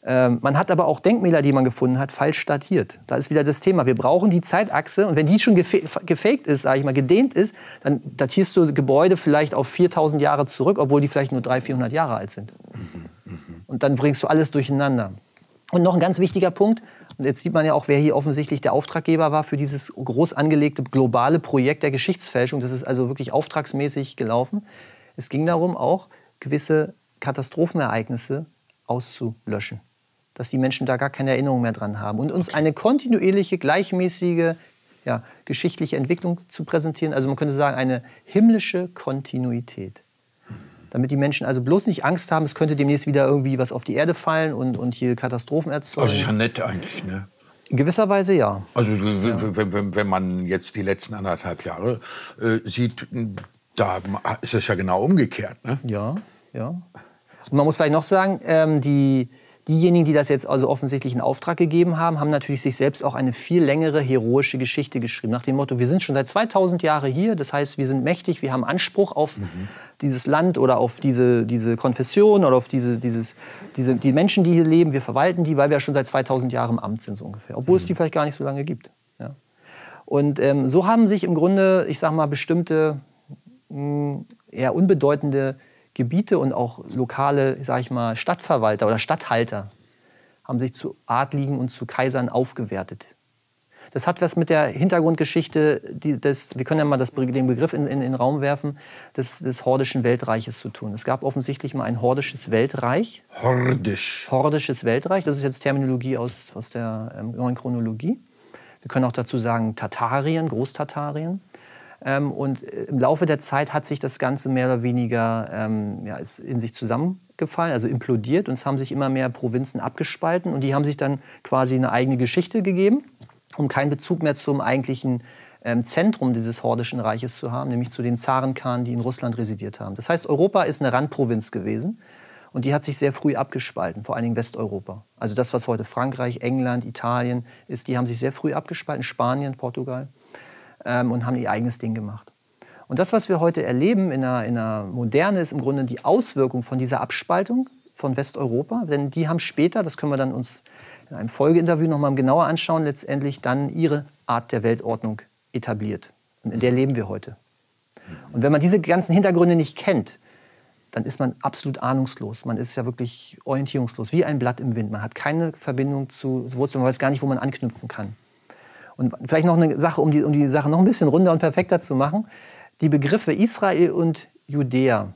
Ähm, man hat aber auch Denkmäler, die man gefunden hat, falsch datiert. Da ist wieder das Thema. Wir brauchen die Zeitachse. Und wenn die schon gefa- gefaked ist, sage ich mal, gedehnt ist, dann datierst du Gebäude vielleicht auf viertausend Jahre zurück, obwohl die vielleicht nur dreihundert, vierhundert Jahre alt sind. Mhm, mh. Und dann bringst du alles durcheinander. Und noch ein ganz wichtiger Punkt. Und jetzt sieht man ja auch, wer hier offensichtlich der Auftraggeber war für dieses groß angelegte globale Projekt der Geschichtsfälschung. Das ist also wirklich auftragsmäßig gelaufen. Es ging darum, auch gewisse Katastrophenereignisse auszulöschen. Dass die Menschen da gar keine Erinnerung mehr dran haben. Und uns eine kontinuierliche, gleichmäßige, ja, geschichtliche Entwicklung zu präsentieren. Also man könnte sagen, eine himmlische Kontinuität. Damit die Menschen also bloß nicht Angst haben, es könnte demnächst wieder irgendwie was auf die Erde fallen und, und hier Katastrophen erzeugen. Also ist ja nett eigentlich, ne? In gewisser Weise ja. Also ja. Wenn, wenn, wenn man jetzt die letzten anderthalb Jahre äh, sieht, da ist es ja genau umgekehrt, ne? Ja, ja. Und man muss vielleicht noch sagen, ähm, die, diejenigen, die das jetzt also offensichtlich in Auftrag gegeben haben, haben natürlich sich selbst auch eine viel längere heroische Geschichte geschrieben. Nach dem Motto, wir sind schon seit zweitausend Jahren hier, das heißt, wir sind mächtig, wir haben Anspruch auf mhm. dieses Land oder auf diese, diese Konfession oder auf diese, dieses, diese, die Menschen, die hier leben, wir verwalten die, weil wir schon seit zweitausend Jahren im Amt sind, so ungefähr. Obwohl mhm. es die vielleicht gar nicht so lange gibt. Ja. Und ähm, so haben sich im Grunde, ich sag mal, bestimmte mh, eher unbedeutende Gebiete und auch lokale, sag ich mal, Stadtverwalter oder Statthalter haben sich zu Adligen und zu Kaisern aufgewertet. Das hat was mit der Hintergrundgeschichte, die, des, wir können ja mal das, den Begriff in, in, in den Raum werfen, des, des hordischen Weltreiches zu tun. Es gab offensichtlich mal ein hordisches Weltreich. Hordisch. Hordisches Weltreich, das ist jetzt Terminologie aus, aus der ähm, neuen Chronologie. Wir können auch dazu sagen Tatarien, Großtatarien. Ähm, und im Laufe der Zeit hat sich das Ganze mehr oder weniger ähm, ja, ist in sich zusammengefallen, also implodiert. Und es haben sich immer mehr Provinzen abgespalten. Und die haben sich dann quasi eine eigene Geschichte gegeben, um keinen Bezug mehr zum eigentlichen ähm, Zentrum dieses hordischen Reiches zu haben, nämlich zu den Zarenkhanen, die in Russland residiert haben. Das heißt, Europa ist eine Randprovinz gewesen. Und die hat sich sehr früh abgespalten, vor allen Dingen Westeuropa. Also das, was heute Frankreich, England, Italien ist, die haben sich sehr früh abgespalten, Spanien, Portugal. Und haben ihr eigenes Ding gemacht. Und das, was wir heute erleben in der, in der Moderne, ist im Grunde die Auswirkung von dieser Abspaltung von Westeuropa. Denn die haben später, das können wir dann uns in einem Folgeinterview noch mal genauer anschauen, letztendlich dann ihre Art der Weltordnung etabliert. Und in der leben wir heute. Und wenn man diese ganzen Hintergründe nicht kennt, dann ist man absolut ahnungslos. Man ist ja wirklich orientierungslos, wie ein Blatt im Wind. Man hat keine Verbindung zu Wurzeln, man weiß gar nicht, wo man anknüpfen kann. Und vielleicht noch eine Sache, um die, um die Sache noch ein bisschen runder und perfekter zu machen. Die Begriffe Israel und Judäa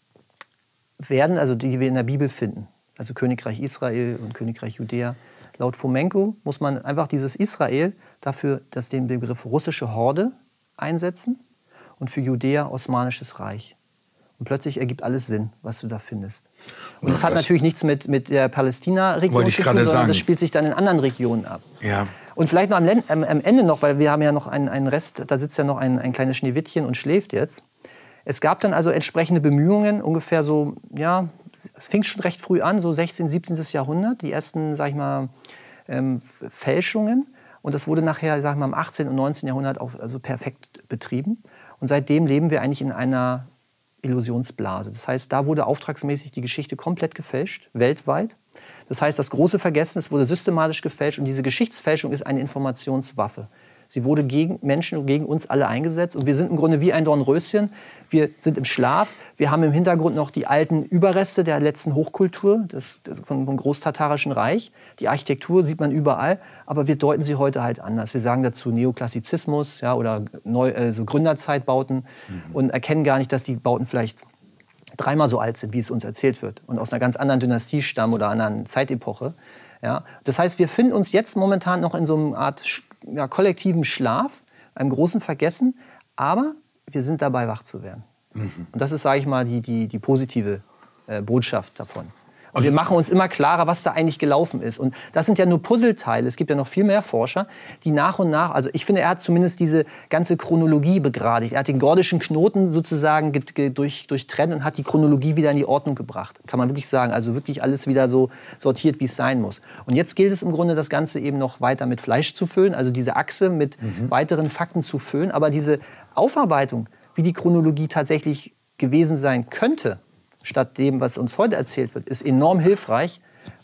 werden, also die wir in der Bibel finden, also Königreich Israel und Königreich Judäa, laut Fomenko muss man einfach dieses Israel dafür, dass den Begriff russische Horde einsetzen und für Judäa Osmanisches Reich. Und plötzlich ergibt alles Sinn, was du da findest. Und das, das hat natürlich nichts mit, mit der Palästina-Region zu tun, sondern sagen. Das spielt sich dann in anderen Regionen ab. Ja. Und vielleicht noch am, am, am Ende noch, weil wir haben ja noch einen, einen Rest, da sitzt ja noch ein, ein kleines Schneewittchen und schläft jetzt. Es gab dann also entsprechende Bemühungen, ungefähr so, ja, es fing schon recht früh an, so sechzehnten., siebzehnten. Jahrhundert, die ersten, sag ich mal, ähm, Fälschungen. Und das wurde nachher, sag ich mal, im achtzehnten und neunzehnten. Jahrhundert auch also perfekt betrieben. Und seitdem leben wir eigentlich in einer Illusionsblase. Das heißt, da wurde auftragsmäßig die Geschichte komplett gefälscht, weltweit. Das heißt, das große Vergessen, es wurde systematisch gefälscht und diese Geschichtsfälschung ist eine Informationswaffe. Sie wurde gegen Menschen und gegen uns alle eingesetzt und wir sind im Grunde wie ein Dornröschen. Wir sind im Schlaf, wir haben im Hintergrund noch die alten Überreste der letzten Hochkultur, des, des, vom, vom Großtatarischen Reich. Die Architektur sieht man überall, aber wir deuten sie heute halt anders. Wir sagen dazu Neoklassizismus, ja, oder Neu, äh, so Gründerzeitbauten mhm. und erkennen gar nicht, dass die Bauten vielleicht dreimal so alt sind, wie es uns erzählt wird und aus einer ganz anderen Dynastie stammen oder einer anderen Zeitepoche. Ja. Das heißt, wir finden uns jetzt momentan noch in so einer Art ja, kollektiven Schlaf, einem großen Vergessen, aber wir sind dabei, wach zu werden. Mhm. Und das ist, sage ich mal, die, die, die positive äh, Botschaft davon. Und also wir machen uns immer klarer, was da eigentlich gelaufen ist. Und das sind ja nur Puzzleteile. Es gibt ja noch viel mehr Forscher, die nach und nach, also ich finde, er hat zumindest diese ganze Chronologie begradigt. Er hat den gordischen Knoten sozusagen durch, durchtrennt und hat die Chronologie wieder in die Ordnung gebracht. Kann man wirklich sagen. Also wirklich alles wieder so sortiert, wie es sein muss. Und jetzt gilt es im Grunde, das Ganze eben noch weiter mit Fleisch zu füllen, also diese Achse mit mhm. weiteren Fakten zu füllen. Aber diese Aufarbeitung, wie die Chronologie tatsächlich gewesen sein könnte, statt dem, was uns heute erzählt wird, ist enorm hilfreich,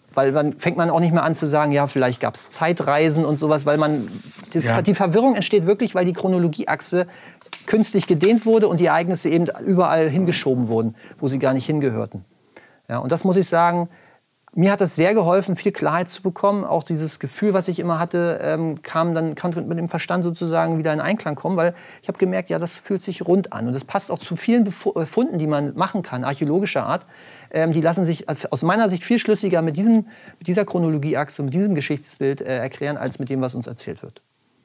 Weil dann fängt man auch nicht mehr an zu sagen, ja, vielleicht gab es Zeitreisen und sowas, weil man, das, ja. die Verwirrung entsteht wirklich, weil die Chronologieachse künstlich gedehnt wurde und die Ereignisse eben überall hingeschoben wurden, wo sie gar nicht hingehörten. Ja, und das muss ich sagen, mir hat das sehr geholfen, viel Klarheit zu bekommen. Auch dieses Gefühl, was ich immer hatte, ähm, kam dann, konnte mit dem Verstand sozusagen wieder in Einklang kommen, weil ich habe gemerkt, ja, das fühlt sich rund an. Und das passt auch zu vielen Befunden, die man machen kann, archäologischer Art. Ähm, die lassen sich aus meiner Sicht viel schlüssiger mit, diesem, mit dieser Chronologieachse, mit diesem Geschichtsbild äh, erklären, als mit dem, was uns erzählt wird.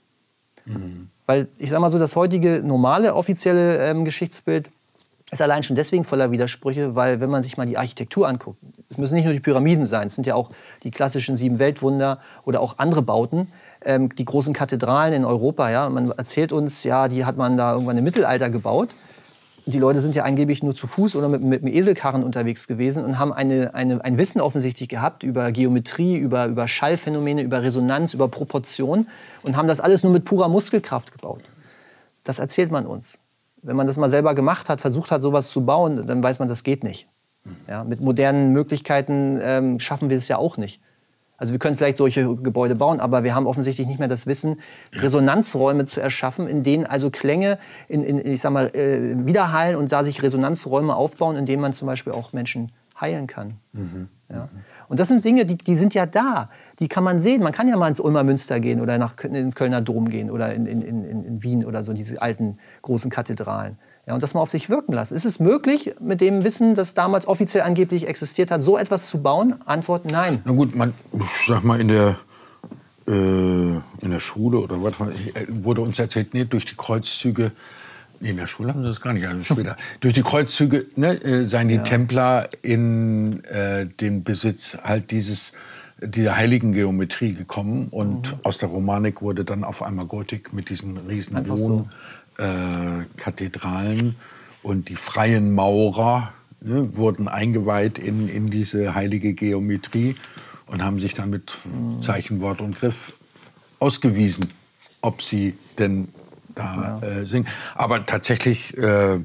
Mhm. Weil, ich sag mal so, das heutige normale, offizielle ähm, Geschichtsbild ist allein schon deswegen voller Widersprüche, weil wenn man sich mal die Architektur anguckt, es müssen nicht nur die Pyramiden sein, es sind ja auch die klassischen sieben Weltwunder oder auch andere Bauten, ähm, die großen Kathedralen in Europa. Ja, man erzählt uns, ja, die hat man da irgendwann im Mittelalter gebaut. Und die Leute sind ja angeblich nur zu Fuß oder mit, mit einem Eselkarren unterwegs gewesen und haben eine, eine, ein Wissen offensichtlich gehabt über Geometrie, über, über Schallphänomene, über Resonanz, über Proportion und haben das alles nur mit purer Muskelkraft gebaut. Das erzählt man uns. Wenn man das mal selber gemacht hat, versucht hat, sowas zu bauen, dann weiß man, das geht nicht. Ja, mit modernen Möglichkeiten ähm, schaffen wir es ja auch nicht. Also wir können vielleicht solche Gebäude bauen, aber wir haben offensichtlich nicht mehr das Wissen, Resonanzräume zu erschaffen, in denen also Klänge in, in, ich sag mal, äh, widerhallen und da sich Resonanzräume aufbauen, in denen man zum Beispiel auch Menschen heilen kann. Mhm. Ja. Und das sind Dinge, die, die sind ja da. Die kann man sehen. Man kann ja mal ins Ulmer Münster gehen oder nach, ins Kölner Dom gehen oder in, in, in, in Wien oder so, diese alten großen Kathedralen. Ja, und das mal auf sich wirken lassen. Ist es möglich, mit dem Wissen, das damals offiziell angeblich existiert hat, so etwas zu bauen? Antwort: Nein. Na gut, man, ich sag mal, in der, äh, in der Schule oder was wurde uns erzählt, nee, durch die Kreuzzüge, nee, in der Schule haben sie das gar nicht, also später, durch die Kreuzzüge ne, äh, seien die ja. Templer in äh, den Besitz halt dieses, dieser heiligen Geometrie gekommen und mhm. aus der Romanik wurde dann auf einmal Gotik mit diesen riesen Wohn Äh, Kathedralen und die freien Maurer ne, wurden eingeweiht in, in diese heilige Geometrie und haben sich dann mit Zeichen, Wort und Griff ausgewiesen, ob sie denn da ja. äh, singen. Aber tatsächlich, äh,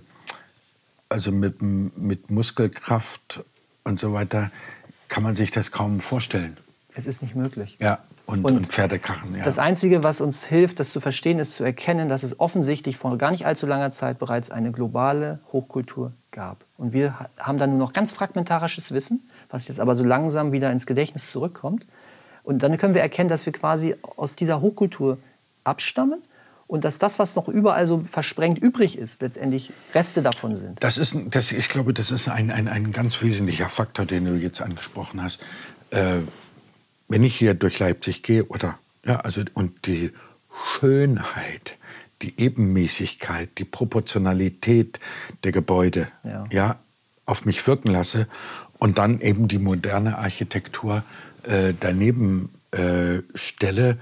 also mit, mit Muskelkraft und so weiter, kann man sich das kaum vorstellen. Es ist nicht möglich. Ja. Und, und, und Pferdekarren, ja. Das Einzige, was uns hilft, das zu verstehen, ist zu erkennen, dass es offensichtlich vor gar nicht allzu langer Zeit bereits eine globale Hochkultur gab. Und wir haben dann nur noch ganz fragmentarisches Wissen, was jetzt aber so langsam wieder ins Gedächtnis zurückkommt. Und dann können wir erkennen, dass wir quasi aus dieser Hochkultur abstammen und dass das, was noch überall so versprengt übrig ist, letztendlich Reste davon sind. Das ist, das, ich glaube, das ist ein, ein, ein ganz wesentlicher Faktor, den du jetzt angesprochen hast. Äh, Wenn ich hier durch Leipzig gehe, oder, ja, also, und die Schönheit, die Ebenmäßigkeit, die Proportionalität der Gebäude, ja. Ja, auf mich wirken lasse und dann eben die moderne Architektur äh, daneben äh, stelle,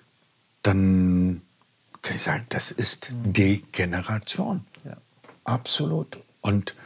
dann kann ich sagen, das ist mhm. Degeneration. Ja. Absolut. Und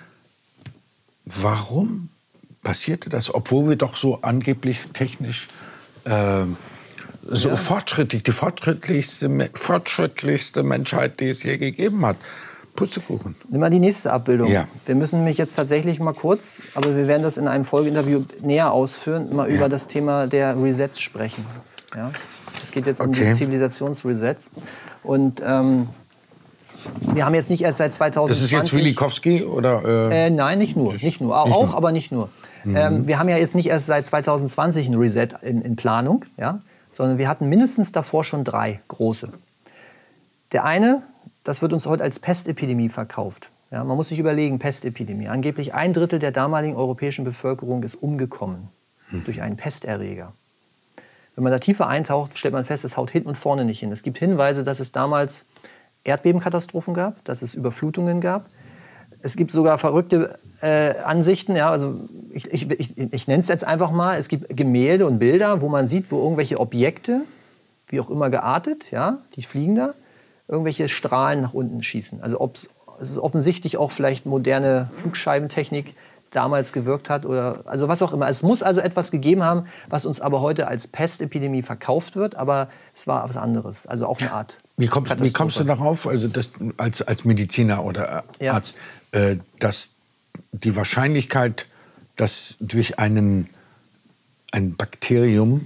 warum passierte das, obwohl wir doch so angeblich technisch äh, so ja. fortschrittlich, die fortschrittlichste, fortschrittlichste Menschheit, die es je gegeben hat. Pustekuchen. Nimm mal die nächste Abbildung. Ja. Wir müssen mich jetzt tatsächlich mal kurz, aber wir werden das in einem Folgeinterview näher ausführen, mal ja. über das Thema der Resets sprechen. Ja? Es geht jetzt um okay. die Zivilisationsresets. Und ähm, wir haben jetzt nicht erst seit zweitausendzwanzig... Das ist jetzt Velikovsky oder? Äh, äh, nein, nicht nur. Nicht nur. Nicht auch, nur. aber nicht nur. Mhm. Ähm, wir haben ja jetzt nicht erst seit zweitausendzwanzig ein Reset in, in Planung, ja? Sondern wir hatten mindestens davor schon drei große. Der eine, das wird uns heute als Pestepidemie verkauft. Ja, man muss sich überlegen, Pestepidemie. Angeblich ein Drittel der damaligen europäischen Bevölkerung ist umgekommen mhm. durch einen Pesterreger. Wenn man da tiefer eintaucht, stellt man fest, es haut hinten und vorne nicht hin. Es gibt Hinweise, dass es damals Erdbebenkatastrophen gab, dass es Überflutungen gab. Es gibt sogar verrückte äh, Ansichten. Ja, also ich, ich, ich, ich nenne es jetzt einfach mal. Es gibt Gemälde und Bilder, wo man sieht, wo irgendwelche Objekte, wie auch immer geartet, ja, die fliegen da, irgendwelche Strahlen nach unten schießen. Also ob's, es ist offensichtlich auch vielleicht moderne Flugscheibentechnik damals gewirkt hat oder also was auch immer. Es muss also etwas gegeben haben, was uns aber heute als Pestepidemie verkauft wird, aber es war was anderes. Also auch eine Art. Wie kommst, wie kommst du darauf, also das, als, als Mediziner oder ja. Arzt, äh, dass die Wahrscheinlichkeit, dass durch einen ein Bakterium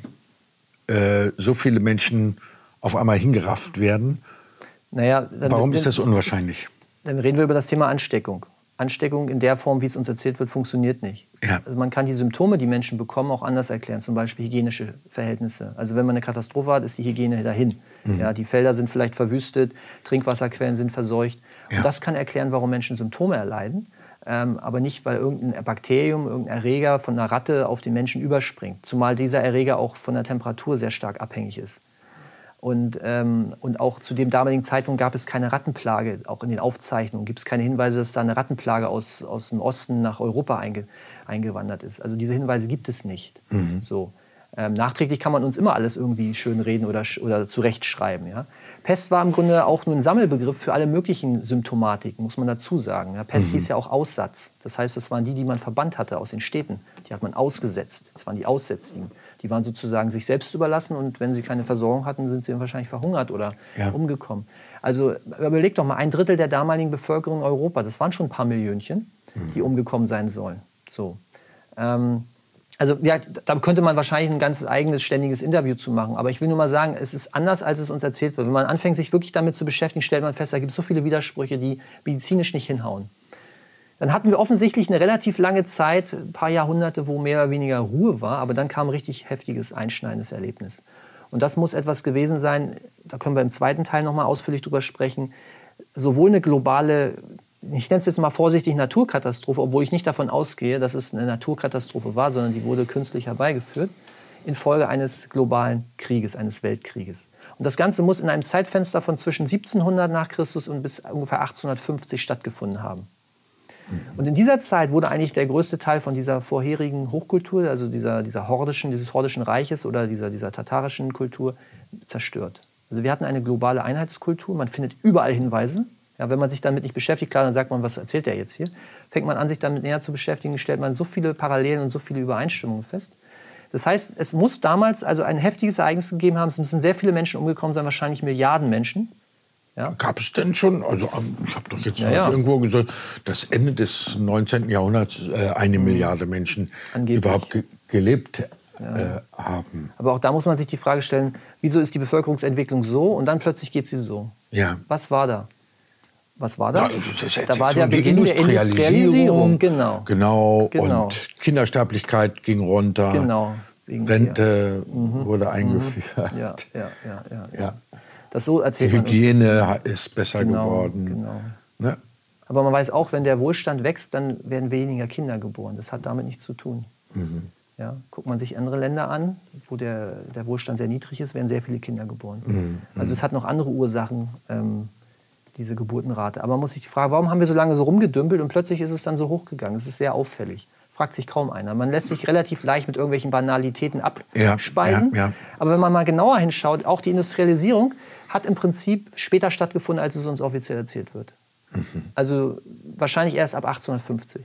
äh, so viele Menschen auf einmal hingerafft werden? Naja, dann, Warum dann, ist das unwahrscheinlich? Dann reden wir über das Thema Ansteckung. Ansteckung in der Form, wie es uns erzählt wird, funktioniert nicht. Ja. Also man kann die Symptome, die Menschen bekommen, auch anders erklären. Zum Beispiel hygienische Verhältnisse. Also wenn man eine Katastrophe hat, ist die Hygiene dahin. Mhm. Ja, die Felder sind vielleicht verwüstet, Trinkwasserquellen sind verseucht. Ja. Und das kann erklären, warum Menschen Symptome erleiden. Ähm, aber nicht, weil irgendein Bakterium, irgendein Erreger von einer Ratte auf den Menschen überspringt. Zumal dieser Erreger auch von der Temperatur sehr stark abhängig ist. Und, ähm, und auch zu dem damaligen Zeitpunkt gab es keine Rattenplage. Auch in den Aufzeichnungen gibt es keine Hinweise, dass da eine Rattenplage aus, aus dem Osten nach Europa einge, eingewandert ist. Also diese Hinweise gibt es nicht. Mhm. So. Ähm, nachträglich kann man uns immer alles irgendwie schön reden oder, oder zurechtschreiben. Ja? Pest war im Grunde auch nur ein Sammelbegriff für alle möglichen Symptomatiken, muss man dazu sagen. Ja? Pest mhm. hieß ja auch Aussatz. Das heißt, das waren die, die man verbannt hatte aus den Städten. Die hat man ausgesetzt. Das waren die Aussätzigen. Die waren sozusagen sich selbst überlassen und wenn sie keine Versorgung hatten, sind sie wahrscheinlich verhungert oder ja. umgekommen. Also überleg doch mal, ein Drittel der damaligen Bevölkerung in Europa, das waren schon ein paar Millionchen, die mhm. umgekommen sein sollen. So. Ähm, also ja, da könnte man wahrscheinlich ein ganz eigenes, ständiges Interview zu machen. Aber ich will nur mal sagen, es ist anders, als es uns erzählt wird. Wenn man anfängt, sich wirklich damit zu beschäftigen, stellt man fest, da gibt es so viele Widersprüche, die medizinisch nicht hinhauen. Dann hatten wir offensichtlich eine relativ lange Zeit, ein paar Jahrhunderte, wo mehr oder weniger Ruhe war. Aber dann kam ein richtig heftiges, einschneidendes Erlebnis. Und das muss etwas gewesen sein, da können wir im zweiten Teil noch mal ausführlich drüber sprechen, sowohl eine globale, ich nenne es jetzt mal vorsichtig Naturkatastrophe, obwohl ich nicht davon ausgehe, dass es eine Naturkatastrophe war, sondern die wurde künstlich herbeigeführt, infolge eines globalen Krieges, eines Weltkrieges. Und das Ganze muss in einem Zeitfenster von zwischen siebzehnhundert nach Christus und bis ungefähr achtzehnhundertfünfzig stattgefunden haben. Und in dieser Zeit wurde eigentlich der größte Teil von dieser vorherigen Hochkultur, also dieser, dieser hordischen, dieses hordischen Reiches oder dieser, dieser tatarischen Kultur, zerstört. Also wir hatten eine globale Einheitskultur, man findet überall Hinweise. Ja, wenn man sich damit nicht beschäftigt, klar, dann sagt man, was erzählt der jetzt hier? Fängt man an, sich damit näher zu beschäftigen, stellt man so viele Parallelen und so viele Übereinstimmungen fest. Das heißt, es muss damals also ein heftiges Ereignis gegeben haben, es müssen sehr viele Menschen umgekommen sein, wahrscheinlich Milliarden Menschen. Ja? Gab es denn schon, also ich habe doch jetzt ja, noch ja. irgendwo gesagt, das Ende des neunzehnten Jahrhunderts äh, eine mhm. Milliarde Menschen Angeblich. überhaupt ge gelebt ja. äh, haben. Aber auch da muss man sich die Frage stellen, wieso ist die Bevölkerungsentwicklung so und dann plötzlich geht sie so? Ja. Was war da? Was war da? Ja, das ist da war der die Beginn Industrialisierung, der Industrialisierung. Genau. Genau. genau. Und Kindersterblichkeit ging runter. Genau. Rente mhm. wurde eingeführt. Mhm. Ja, ja, ja, ja, ja. ja. Das so erzählt die man uns Hygiene das. ist besser genau, geworden. Genau. Ne? Aber man weiß auch, wenn der Wohlstand wächst, dann werden weniger Kinder geboren. Das hat damit nichts zu tun. Mhm. Ja, guckt man sich andere Länder an, wo der, der Wohlstand sehr niedrig ist, werden sehr viele Kinder geboren. Mhm. Also es hat noch andere Ursachen, ähm, diese Geburtenrate. Aber man muss sich fragen, warum haben wir so lange so rumgedümpelt und plötzlich ist es dann so hochgegangen? Das ist sehr auffällig. Fragt sich kaum einer. Man lässt sich relativ leicht mit irgendwelchen Banalitäten abspeisen. Ja, ja, ja. Aber wenn man mal genauer hinschaut, auch die Industrialisierung hat im Prinzip später stattgefunden, als es uns offiziell erzählt wird. Mhm. Also wahrscheinlich erst ab achtzehnhundertfünfzig.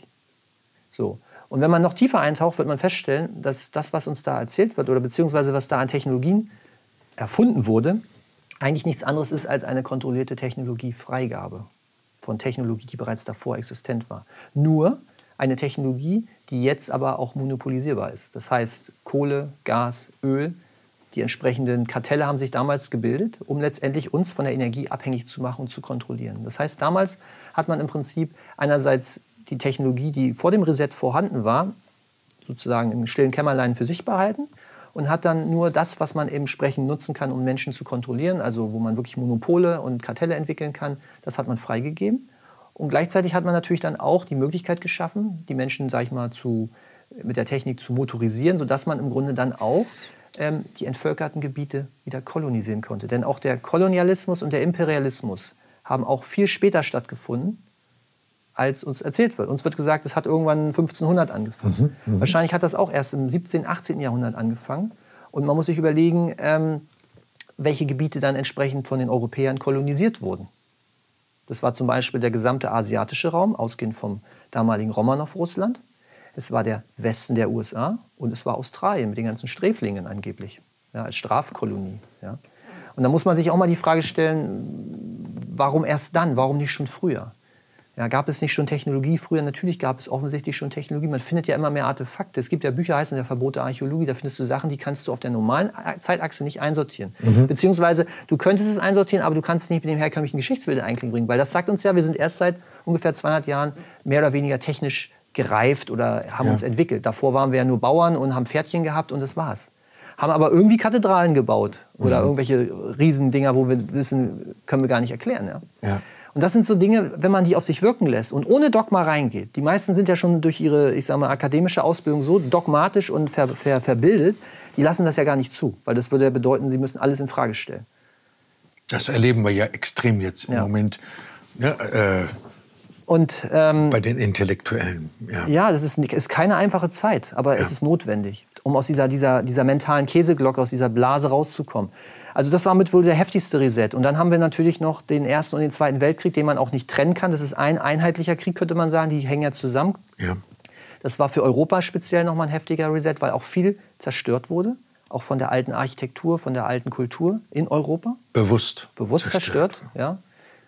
So. Und wenn man noch tiefer eintaucht, wird man feststellen, dass das, was uns da erzählt wird oder beziehungsweise was da an Technologien erfunden wurde, eigentlich nichts anderes ist als eine kontrollierte Technologiefreigabe von Technologie, die bereits davor existent war. Nur eine Technologie, die jetzt aber auch monopolisierbar ist. Das heißt, Kohle, Gas, Öl, die entsprechenden Kartelle haben sich damals gebildet, um letztendlich uns von der Energie abhängig zu machen und zu kontrollieren. Das heißt, damals hat man im Prinzip einerseits die Technologie, die vor dem Reset vorhanden war, sozusagen im stillen Kämmerlein für sich behalten und hat dann nur das, was man entsprechend nutzen kann, um Menschen zu kontrollieren, also wo man wirklich Monopole und Kartelle entwickeln kann, das hat man freigegeben. Und gleichzeitig hat man natürlich dann auch die Möglichkeit geschaffen, die Menschen, sag ich mal, zu, mit der Technik zu motorisieren, sodass man im Grunde dann auch ähm, die entvölkerten Gebiete wieder kolonisieren konnte. Denn auch der Kolonialismus und der Imperialismus haben auch viel später stattgefunden, als uns erzählt wird. Uns wird gesagt, es hat irgendwann fünfzehnhundert angefangen. Mhm, mh. Wahrscheinlich hat das auch erst im siebzehnten, achtzehnten Jahrhundert angefangen. Und man muss sich überlegen, ähm, welche Gebiete dann entsprechend von den Europäern kolonisiert wurden. Das war zum Beispiel der gesamte asiatische Raum, ausgehend vom damaligen Romanow-Russland. Es war der Westen der U S A und es war Australien mit den ganzen Sträflingen angeblich, ja, als Strafkolonie. Ja. Und da muss man sich auch mal die Frage stellen, warum erst dann, warum nicht schon früher? Ja, gab es nicht schon Technologie früher? Natürlich gab es offensichtlich schon Technologie. Man findet ja immer mehr Artefakte. Es gibt ja Bücher, heißen der Verbot der Archäologie. Da findest du Sachen, die kannst du auf der normalen Zeitachse nicht einsortieren. Mhm. Beziehungsweise du könntest es einsortieren, aber du kannst es nicht mit dem herkömmlichen Geschichtsbild in Einklang bringen. Weil das sagt uns ja, wir sind erst seit ungefähr zweihundert Jahren mehr oder weniger technisch gereift oder haben ja. uns entwickelt. Davor waren wir ja nur Bauern und haben Pferdchen gehabt und das war's. Haben aber irgendwie Kathedralen gebaut oder mhm. irgendwelche Riesendinger, wo wir wissen, können wir gar nicht erklären. Ja? Ja. Und das sind so Dinge, wenn man die auf sich wirken lässt und ohne Dogma reingeht. Die meisten sind ja schon durch ihre, ich sag mal, akademische Ausbildung so dogmatisch und ver, ver, verbildet, die lassen das ja gar nicht zu. Weil das würde ja bedeuten, sie müssen alles in Frage stellen. Das erleben wir ja extrem jetzt im ja. Moment. Ja, äh, und, ähm, bei den Intellektuellen. Ja, ja das ist, ist keine einfache Zeit, aber ja. es ist notwendig, um aus dieser, dieser, dieser mentalen Käseglocke, aus dieser Blase rauszukommen. Also das war mit wohl der heftigste Reset. Und dann haben wir natürlich noch den Ersten und den Zweiten Weltkrieg, den man auch nicht trennen kann. Das ist ein einheitlicher Krieg, könnte man sagen. Die hängen ja zusammen. Ja. Das war für Europa speziell nochmal ein heftiger Reset, weil auch viel zerstört wurde. Auch von der alten Architektur, von der alten Kultur in Europa. Bewusst. Bewusst zerstört, zerstört ja.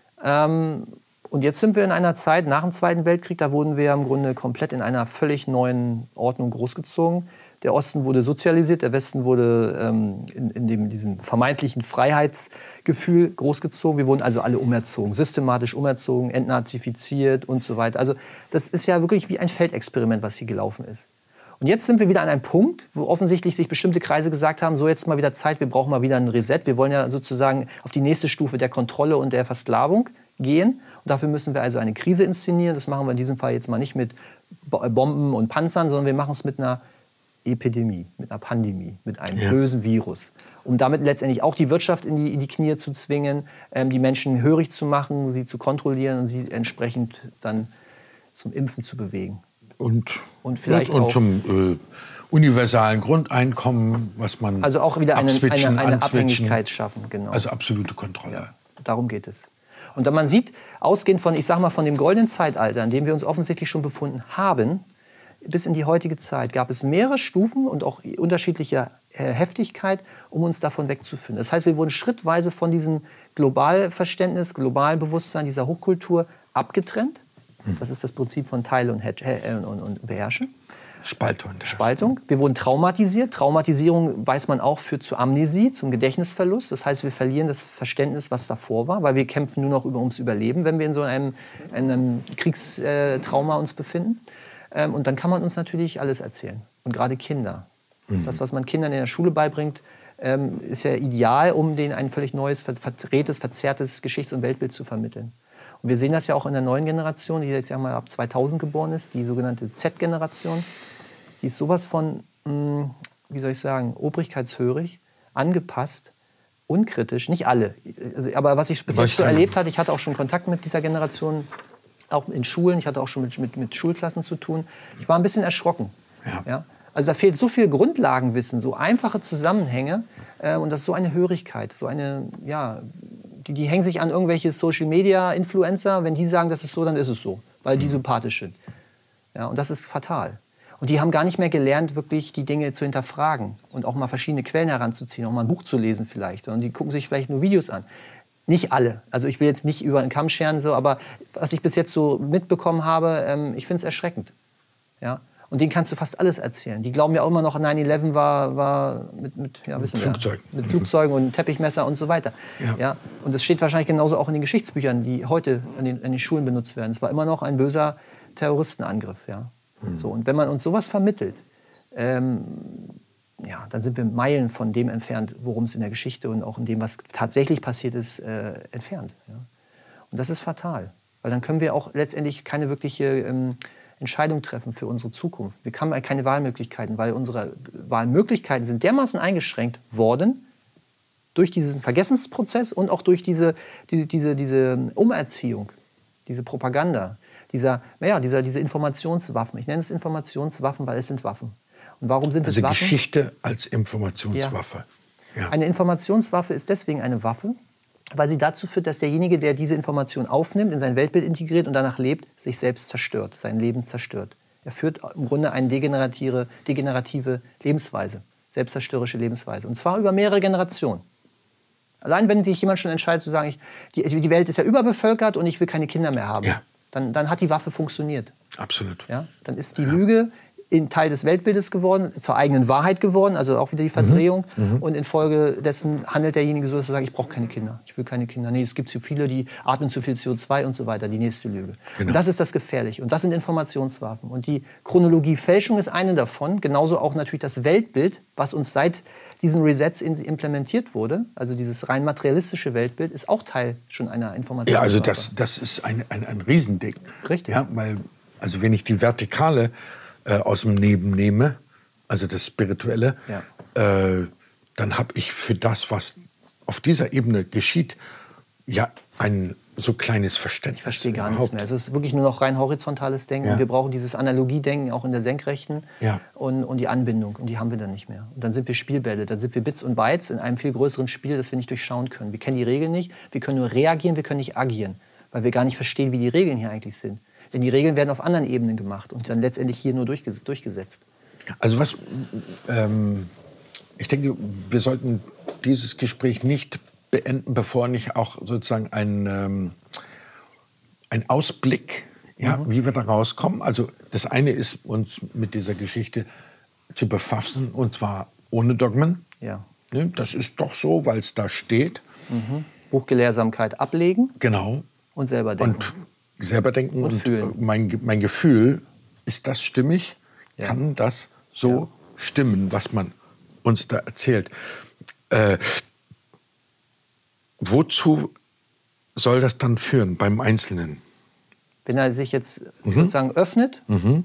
Ähm, und jetzt sind wir in einer Zeit nach dem Zweiten Weltkrieg, da wurden wir im Grunde komplett in einer völlig neuen Ordnung großgezogen. Der Osten wurde sozialisiert, der Westen wurde ähm, in, in dem, diesem vermeintlichen Freiheitsgefühl großgezogen. Wir wurden also alle umerzogen, systematisch umerzogen, entnazifiziert und so weiter. Also das ist ja wirklich wie ein Feldexperiment, was hier gelaufen ist. Und jetzt sind wir wieder an einem Punkt, wo offensichtlich sich bestimmte Kreise gesagt haben, so jetzt mal wieder Zeit, wir brauchen mal wieder ein Reset. Wir wollen ja sozusagen auf die nächste Stufe der Kontrolle und der Versklavung gehen. Und dafür müssen wir also eine Krise inszenieren. Das machen wir in diesem Fall jetzt mal nicht mit Bomben und Panzern, sondern wir machen es mit einer Epidemie, mit einer Pandemie, mit einem ja. bösen Virus. Um damit letztendlich auch die Wirtschaft in die, in die Knie zu zwingen, ähm, die Menschen hörig zu machen, sie zu kontrollieren und sie entsprechend dann zum Impfen zu bewegen. Und, und, vielleicht und, und auch, zum äh, universalen Grundeinkommen, was man also auch wieder eine, eine, eine Abhängigkeit schaffen. Genau. Also absolute Kontrolle. Ja, darum geht es. Und dann man sieht, ausgehend von, ich sag mal, von dem goldenen Zeitalter, in dem wir uns offensichtlich schon befunden haben, bis in die heutige Zeit gab es mehrere Stufen und auch unterschiedliche Heftigkeit, um uns davon wegzuführen. Das heißt, wir wurden schrittweise von diesem Globalverständnis, Globalbewusstsein dieser Hochkultur abgetrennt. Das ist das Prinzip von Teile und, und, und Beherrschen. Spaltung. Spaltung. Wir wurden traumatisiert. Traumatisierung, weiß man auch, führt zur Amnesie, zum Gedächtnisverlust. Das heißt, wir verlieren das Verständnis, was davor war, weil wir kämpfen nur noch über ums Überleben, wenn wir in so einem, einem Kriegstrauma uns befinden. Ähm, und dann kann man uns natürlich alles erzählen. Und gerade Kinder. Mhm. Das, was man Kindern in der Schule beibringt, ähm, ist ja ideal, um denen ein völlig neues, verdrehtes, verzerrtes Geschichts- und Weltbild zu vermitteln. Und wir sehen das ja auch in der neuen Generation, die jetzt ja mal ab zweitausend geboren ist, die sogenannte Z-Generation. Die ist sowas von, mh, wie soll ich sagen, obrigkeitshörig, angepasst, unkritisch. Nicht alle. Also, aber was ich bis jetzt so erlebt habe, ich hatte auch schon Kontakt mit dieser Generation, auch in Schulen, ich hatte auch schon mit, mit, mit Schulklassen zu tun. Ich war ein bisschen erschrocken. Ja. Ja? Also da fehlt so viel Grundlagenwissen, so einfache Zusammenhänge äh, und das ist so eine Hörigkeit, so eine, ja, die, die hängen sich an irgendwelche Social-Media-Influencer. Wenn die sagen, das ist so, dann ist es so, weil die sympathisch sind. Ja, und das ist fatal. Und die haben gar nicht mehr gelernt, wirklich die Dinge zu hinterfragen und auch mal verschiedene Quellen heranzuziehen, auch mal ein Buch zu lesen vielleicht. Und die gucken sich vielleicht nur Videos an. Nicht alle. Also ich will jetzt nicht über den Kamm scheren, so, aber was ich bis jetzt so mitbekommen habe, ähm, ich finde es erschreckend. Ja? Und denen kannst du fast alles erzählen. Die glauben ja auch immer noch, neun elf war, war mit, mit, ja, wissen Flugzeug. wir, mit Flugzeugen und Teppichmesser und so weiter. Ja. Ja? Und das steht wahrscheinlich genauso auch in den Geschichtsbüchern, die heute in den, in den Schulen benutzt werden. Es war immer noch ein böser Terroristenangriff. Ja? Mhm. So, und wenn man uns sowas vermittelt, ähm, ja, dann sind wir Meilen von dem entfernt, worum es in der Geschichte und auch in dem, was tatsächlich passiert ist, äh, entfernt. Ja? Und das ist fatal, weil dann können wir auch letztendlich keine wirkliche ähm, Entscheidung treffen für unsere Zukunft. Wir haben keine Wahlmöglichkeiten, weil unsere Wahlmöglichkeiten sind dermaßen eingeschränkt worden durch diesen Vergessensprozess und auch durch diese, diese, diese, diese Umerziehung, diese Propaganda, dieser, naja, dieser, diese Informationswaffen. Ich nenne es Informationswaffen, weil es sind Waffen. Und warum sind also es Waffen? Geschichte als Informationswaffe. Ja. Ja. Eine Informationswaffe ist deswegen eine Waffe, weil sie dazu führt, dass derjenige, der diese Information aufnimmt, in sein Weltbild integriert und danach lebt, sich selbst zerstört, sein Leben zerstört. Er führt im Grunde eine degenerative, degenerative Lebensweise, selbstzerstörerische Lebensweise. Und zwar über mehrere Generationen. Allein wenn sich jemand schon entscheidet zu sagen, ich, die, die Welt ist ja überbevölkert und ich will keine Kinder mehr haben. Ja. Dann, dann hat die Waffe funktioniert. Absolut. Ja? Dann ist die ja. Lüge in Teil des Weltbildes geworden, zur eigenen Wahrheit geworden, also auch wieder die Verdrehung. Mhm. Und infolgedessen handelt derjenige so, dass er sagt, ich brauche keine Kinder, ich will keine Kinder. Nee, es gibt zu viele, die atmen zu viel C O zwei und so weiter, die nächste Lüge. Genau. Und das ist das Gefährliche. Und das sind Informationswaffen. Und die Chronologiefälschung ist eine davon, genauso auch natürlich das Weltbild, was uns seit diesen Resets implementiert wurde, also dieses rein materialistische Weltbild, ist auch Teil schon einer Informationswaffe. Ja, also das, das ist ein, ein, ein Riesending. Richtig. Ja, weil, also wenn ich die Vertikale aus dem Neben nehme, also das Spirituelle, ja. äh, dann habe ich für das, was auf dieser Ebene geschieht, ja ein so kleines Verständnis. Ich verstehe gar nichts mehr. Es ist wirklich nur noch rein horizontales Denken. Ja. Wir brauchen dieses Analogiedenken auch in der Senkrechten ja. und, und die Anbindung. Und die haben wir dann nicht mehr. Und dann sind wir Spielbälle, dann sind wir Bits und Bytes in einem viel größeren Spiel, das wir nicht durchschauen können. Wir kennen die Regeln nicht, wir können nur reagieren, wir können nicht agieren, weil wir gar nicht verstehen, wie die Regeln hier eigentlich sind. Denn die Regeln werden auf anderen Ebenen gemacht und dann letztendlich hier nur durchgesetzt. Also was, ähm, ich denke, wir sollten dieses Gespräch nicht beenden, bevor nicht auch sozusagen ein, ähm, ein Ausblick, ja, mhm. wie wir da rauskommen. Also das eine ist, uns mit dieser Geschichte zu befassen, und zwar ohne Dogmen. Ja. Ne, das ist doch so, weil es da steht. Mhm. Buchgelehrsamkeit ablegen. Genau. Und selber denken. Und selber denken und, und mein, mein Gefühl, ist das stimmig? Ja. Kann das so ja. stimmen, was man uns da erzählt? Äh, wozu soll das dann führen beim Einzelnen? Wenn er sich jetzt mhm. sozusagen öffnet, mhm.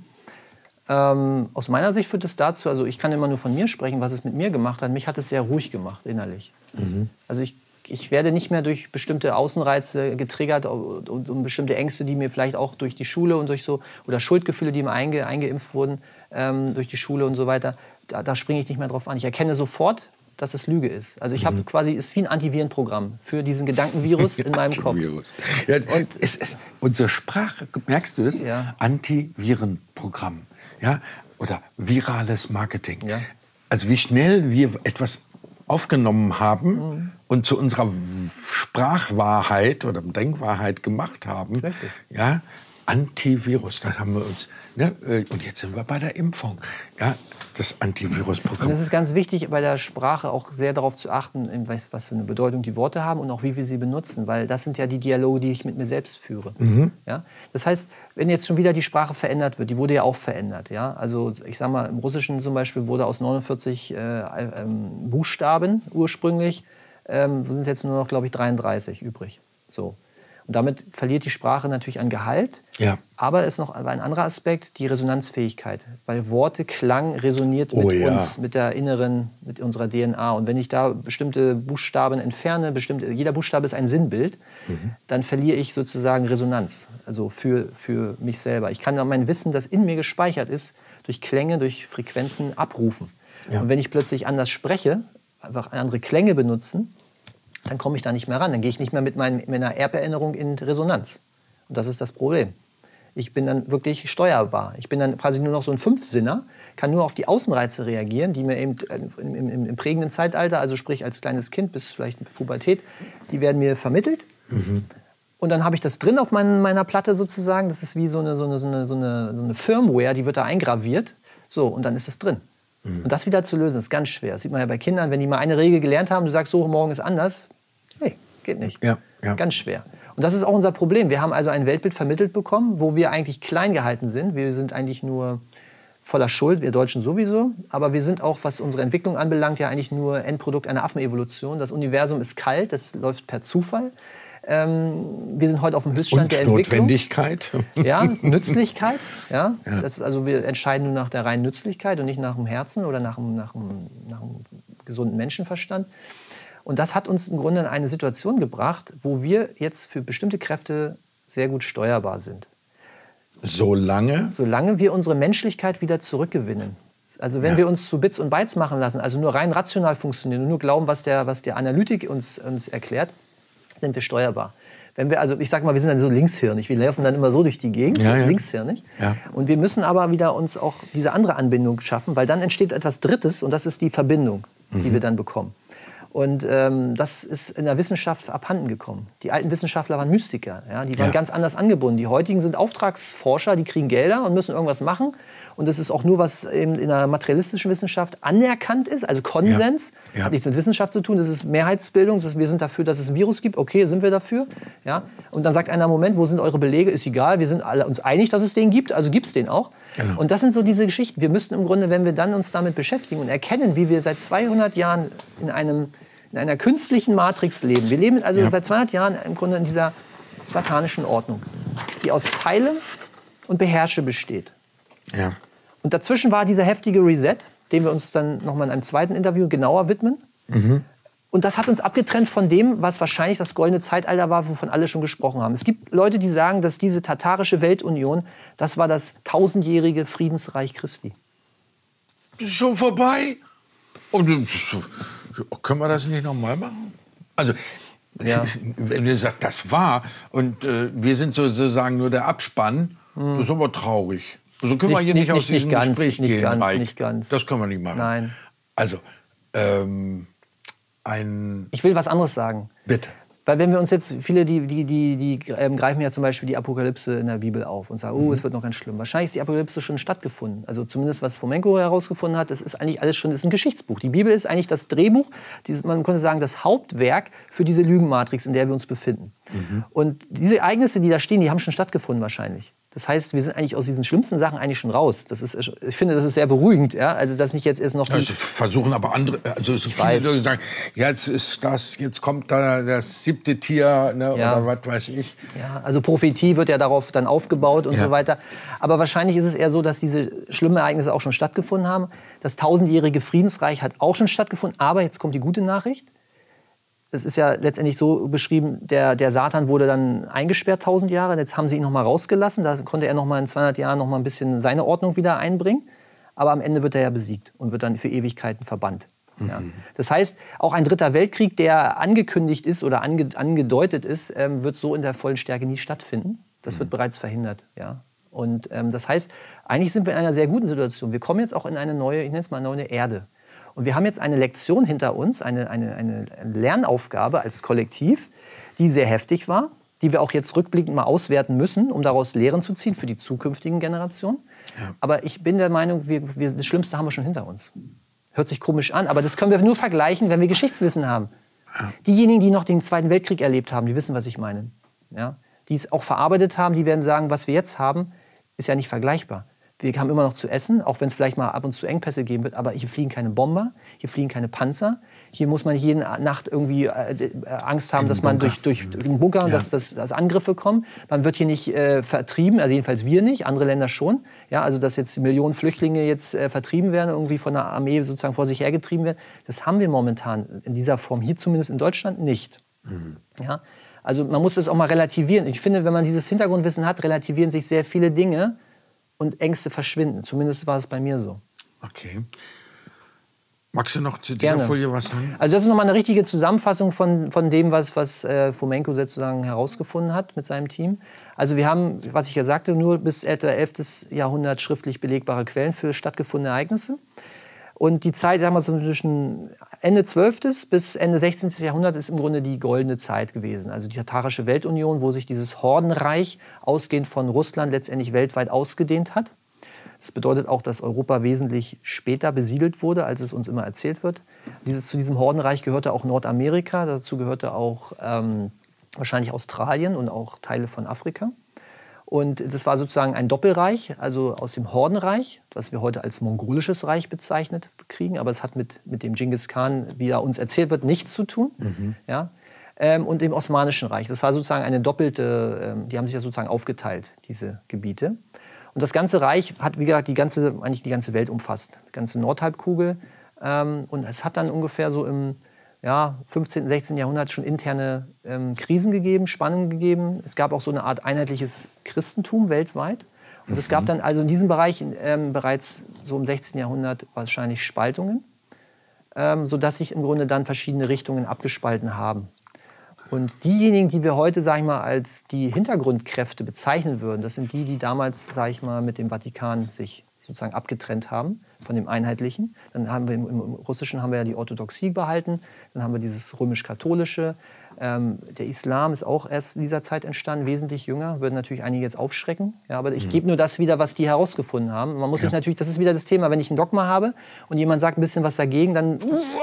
ähm, aus meiner Sicht führt es dazu, also ich kann immer nur von mir sprechen, was es mit mir gemacht hat. Mich hat es sehr ruhig gemacht, innerlich. Mhm. Also ich Ich werde nicht mehr durch bestimmte Außenreize getriggert und, und, und bestimmte Ängste, die mir vielleicht auch durch die Schule und durch so, oder Schuldgefühle, die mir einge, eingeimpft wurden ähm, durch die Schule und so weiter, da, da springe ich nicht mehr drauf an. Ich erkenne sofort, dass es Lüge ist. Also ich mhm. habe quasi, es ist wie ein Antivirenprogramm für diesen Gedankenvirus in meinem Kopf. Ja, und es ist unsere Sprache, merkst du es? Ja. Antivirenprogramm, ja, oder virales Marketing. Ja. Also wie schnell wir etwas aufgenommen haben mhm. und zu unserer Sprachwahrheit oder Denkwahrheit gemacht haben. Richtig. Ja, Antivirus, da haben wir uns, ne, und jetzt sind wir bei der Impfung, ja, das Antivirusprogramm. Und es ist ganz wichtig, bei der Sprache auch sehr darauf zu achten, was, was für eine Bedeutung die Worte haben und auch wie wir sie benutzen, weil das sind ja die Dialoge, die ich mit mir selbst führe. Mhm. Ja? Das heißt, wenn jetzt schon wieder die Sprache verändert wird, die wurde ja auch verändert. Ja? Also ich sag mal, im Russischen zum Beispiel wurde aus neunundvierzig äh, ähm, Buchstaben ursprünglich, ähm, sind jetzt nur noch, glaube ich, dreiunddreißig übrig. So. Und damit verliert die Sprache natürlich an Gehalt. Ja. Aber es ist noch ein anderer Aspekt, die Resonanzfähigkeit. Weil Worte, Klang resoniert mit oh, ja. uns, mit der inneren, mit unserer D N A. Und wenn ich da bestimmte Buchstaben entferne, bestimmte, jeder Buchstabe ist ein Sinnbild, mhm. dann verliere ich sozusagen Resonanz. Also für, für mich selber. Ich kann mein Wissen, das in mir gespeichert ist, durch Klänge, durch Frequenzen abrufen. Ja. Und wenn ich plötzlich anders spreche, einfach andere Klänge benutzen, dann komme ich da nicht mehr ran. Dann gehe ich nicht mehr mit meinen, meiner Erberinnerung in Resonanz. Und das ist das Problem. Ich bin dann wirklich steuerbar. Ich bin dann quasi nur noch so ein Fünfsinner, kann nur auf die Außenreize reagieren, die mir eben im, im, im prägenden Zeitalter, also sprich als kleines Kind bis vielleicht Pubertät, die werden mir vermittelt. Mhm. Und dann habe ich das drin auf mein, meiner Platte sozusagen. Das ist wie so eine, so, eine, so, eine, so, eine, so eine Firmware, die wird da eingraviert. So, und dann ist das drin. Mhm. Und das wieder zu lösen, ist ganz schwer. Das sieht man ja bei Kindern, wenn die mal eine Regel gelernt haben, du sagst so, morgen ist anders. Nee, geht nicht. Ja, ja. Ganz schwer. Und das ist auch unser Problem. Wir haben also ein Weltbild vermittelt bekommen, wo wir eigentlich klein gehalten sind. Wir sind eigentlich nur voller Schuld, wir Deutschen sowieso. Aber wir sind auch, was unsere Entwicklung anbelangt, ja eigentlich nur Endprodukt einer Affenevolution. Das Universum ist kalt, das läuft per Zufall. Ähm, wir sind heute auf dem Höchststand und der Entwicklung. Notwendigkeit. Ja, Nützlichkeit. Ja. Ja. Das ist also wir entscheiden nur nach der reinen Nützlichkeit und nicht nach dem Herzen oder nach dem, nach dem, nach dem gesunden Menschenverstand. Und das hat uns im Grunde in eine Situation gebracht, wo wir jetzt für bestimmte Kräfte sehr gut steuerbar sind. Solange? Solange wir unsere Menschlichkeit wieder zurückgewinnen. Also wenn ja. wir uns zu Bits und Bytes machen lassen, also nur rein rational funktionieren und nur glauben, was der, was der Analytik uns, uns erklärt, sind wir steuerbar. Wenn wir, also ich sag mal, wir sind dann so linkshirnig, wir laufen dann immer so durch die Gegend, ja, ja. linkshirnig. Ja. Und wir müssen aber wieder uns auch diese andere Anbindung schaffen, weil dann entsteht etwas Drittes und das ist die Verbindung, die mhm. wir dann bekommen. Und ähm, das ist in der Wissenschaft abhanden gekommen. Die alten Wissenschaftler waren Mystiker, ja? Die waren Ja. ganz anders angebunden. Die heutigen sind Auftragsforscher, die kriegen Gelder und müssen irgendwas machen. Und das ist auch nur, was in, in der materialistischen Wissenschaft anerkannt ist, also Konsens. Ja. Ja. Hat nichts mit Wissenschaft zu tun, das ist Mehrheitsbildung. Das ist, wir sind dafür, dass es ein Virus gibt. Okay, sind wir dafür. Ja? Und dann sagt einer, Moment, wo sind eure Belege? Ist egal, wir sind alle uns einig, dass es den gibt, also gibt es den auch. Genau. Und das sind so diese Geschichten. Wir müssten im Grunde, wenn wir dann uns damit beschäftigen und erkennen, wie wir seit zweihundert Jahren in, einem, in einer künstlichen Matrix leben. Wir leben also Ja. seit zweihundert Jahren im Grunde in dieser satanischen Ordnung, die aus Teile und Beherrsche besteht. Ja. Und dazwischen war dieser heftige Reset, dem wir uns dann noch mal in einem zweiten Interview genauer widmen. Mhm. Und das hat uns abgetrennt von dem, was wahrscheinlich das goldene Zeitalter war, wovon alle schon gesprochen haben. Es gibt Leute, die sagen, dass diese tatarische Weltunion, das war das tausendjährige Friedensreich Christi. Das ist schon vorbei. Und äh, können wir das nicht nochmal machen? Also, Ja. wenn ihr sagt, das war und äh, wir sind sozusagen nur der Abspann, das ist aber traurig. So können wir Nicht- hier nicht, nicht- aus diesem nicht ganz, Gespräch nicht gehen, ganz, Reik. nicht ganz. Das können wir nicht machen. Nein. Also, ähm, ein... Ich will was anderes sagen. Bitte. Weil wenn wir uns jetzt, viele, die, die, die, die ähm, greifen ja zum Beispiel die Apokalypse in der Bibel auf und sagen, oh, es wird noch ganz schlimm. Wahrscheinlich ist die Apokalypse schon stattgefunden. Also zumindest was Fomenko herausgefunden hat, das ist eigentlich alles schon, das ist ein Geschichtsbuch. Die Bibel ist eigentlich das Drehbuch, dieses, man könnte sagen, das Hauptwerk für diese Lügenmatrix, in der wir uns befinden. Mhm. Und diese Ereignisse, die da stehen, die haben schon stattgefunden wahrscheinlich. Das heißt, wir sind eigentlich aus diesen schlimmsten Sachen eigentlich schon raus. Das ist, ich finde, das ist sehr beruhigend. Ja? Also, dass nicht jetzt erst noch... die- Also versuchen aber andere, also so viele weiß. Leute sagen, jetzt ist das, jetzt kommt da das siebte Tier, ne, Ja. oder was weiß ich. Ja, also Prophetie wird ja darauf dann aufgebaut und Ja. so weiter. Aber wahrscheinlich ist es eher so, dass diese schlimmen Ereignisse auch schon stattgefunden haben. Das tausendjährige Friedensreich hat auch schon stattgefunden. Aber jetzt kommt die gute Nachricht. Es ist ja letztendlich so beschrieben, der, der Satan wurde dann eingesperrt tausend Jahre. Jetzt haben sie ihn noch mal rausgelassen. Da konnte er noch mal in zweihundert Jahren noch mal ein bisschen seine Ordnung wieder einbringen. Aber am Ende wird er ja besiegt und wird dann für Ewigkeiten verbannt. Ja. Das heißt, auch ein dritter Weltkrieg, der angekündigt ist oder ange, angedeutet ist, ähm, wird so in der vollen Stärke nie stattfinden. Das wird bereits verhindert. Ja. Und ähm, das heißt, eigentlich sind wir in einer sehr guten Situation. Wir kommen jetzt auch in eine neue, ich nenne es mal neue Erde. Und wir haben jetzt eine Lektion hinter uns, eine, eine, eine Lernaufgabe als Kollektiv, die sehr heftig war, die wir auch jetzt rückblickend mal auswerten müssen, um daraus Lehren zu ziehen für die zukünftigen Generationen. Ja. Aber ich bin der Meinung, wir, wir, das Schlimmste haben wir schon hinter uns. Hört sich komisch an, aber das können wir nur vergleichen, wenn wir Geschichtswissen haben. Ja. Diejenigen, die noch den Zweiten Weltkrieg erlebt haben, die wissen, was ich meine. Ja? Die es auch verarbeitet haben, die werden sagen, was wir jetzt haben, ist ja nicht vergleichbar. Wir haben immer noch zu essen, auch wenn es vielleicht mal ab und zu Engpässe geben wird. Aber hier fliegen keine Bomber, hier fliegen keine Panzer. Hier muss man nicht jede Nacht irgendwie äh, Angst haben, Im dass man Bunker. durch, durch den Bunker, Ja. dass, dass, dass Angriffe kommen. Man wird hier nicht äh, vertrieben, also jedenfalls wir nicht, andere Länder schon. Ja, also dass jetzt Millionen Flüchtlinge jetzt äh, vertrieben werden, irgendwie von der Armee sozusagen vor sich hergetrieben werden. Das haben wir momentan in dieser Form, hier zumindest in Deutschland, nicht. Mhm. Ja? Also man muss das auch mal relativieren. Ich finde, wenn man dieses Hintergrundwissen hat, relativieren sich sehr viele Dinge und Ängste verschwinden. Zumindest war es bei mir so. Okay. Magst du noch zu dieser Gerne. Folie was sagen? Also das ist nochmal eine richtige Zusammenfassung von, von dem, was, was äh, Fomenko sozusagen herausgefunden hat mit seinem Team. Also wir haben, was ich ja sagte, nur bis etwa elftes Jahrhundert schriftlich belegbare Quellen für stattgefundene Ereignisse. Und die Zeit, sagen wir so zwischen Ende zwölften bis Ende sechzehnten Jahrhundert ist im Grunde die goldene Zeit gewesen. Also die tatarische Weltunion, wo sich dieses Hordenreich ausgehend von Russland letztendlich weltweit ausgedehnt hat. Das bedeutet auch, dass Europa wesentlich später besiedelt wurde, als es uns immer erzählt wird. Dieses, zu diesem Hordenreich gehörte auch Nordamerika, dazu gehörte auch ähm, wahrscheinlich Australien und auch Teile von Afrika. Und das war sozusagen ein Doppelreich, also aus dem Hordenreich, was wir heute als mongolisches Reich bezeichnet kriegen. Aber es hat mit, mit dem Genghis Khan, wie er uns erzählt wird, nichts zu tun. Mhm. Ja? Ähm, und dem Osmanischen Reich. Das war sozusagen eine doppelte, ähm, die haben sich ja sozusagen aufgeteilt, diese Gebiete. Und das ganze Reich hat, wie gesagt, die ganze, eigentlich die ganze Welt umfasst, die ganze Nordhalbkugel. Ähm, und es hat dann ungefähr so im ja, fünfzehnten, sechzehnten Jahrhundert schon interne ähm, Krisen gegeben, Spannungen gegeben. Es gab auch so eine Art einheitliches Christentum weltweit. Und es gab dann also in diesem Bereich ähm, bereits so im sechzehnten Jahrhundert wahrscheinlich Spaltungen, ähm, sodass sich im Grunde dann verschiedene Richtungen abgespalten haben. Und diejenigen, die wir heute, sag ich mal, als die Hintergrundkräfte bezeichnen würden, das sind die, die damals, sag ich mal, mit dem Vatikan sich sozusagen abgetrennt haben. von dem Einheitlichen. Dann haben wir im, im Russischen haben wir ja die Orthodoxie behalten, dann haben wir dieses römisch-katholische. Ähm, der Islam ist auch erst in dieser Zeit entstanden, wesentlich jünger, würden natürlich einige jetzt aufschrecken. Ja, aber ich mhm. gebe nur das wieder, was die herausgefunden haben. Man muss ja. sich natürlich, das ist wieder das Thema, wenn ich ein Dogma habe und jemand sagt ein bisschen was dagegen, dann...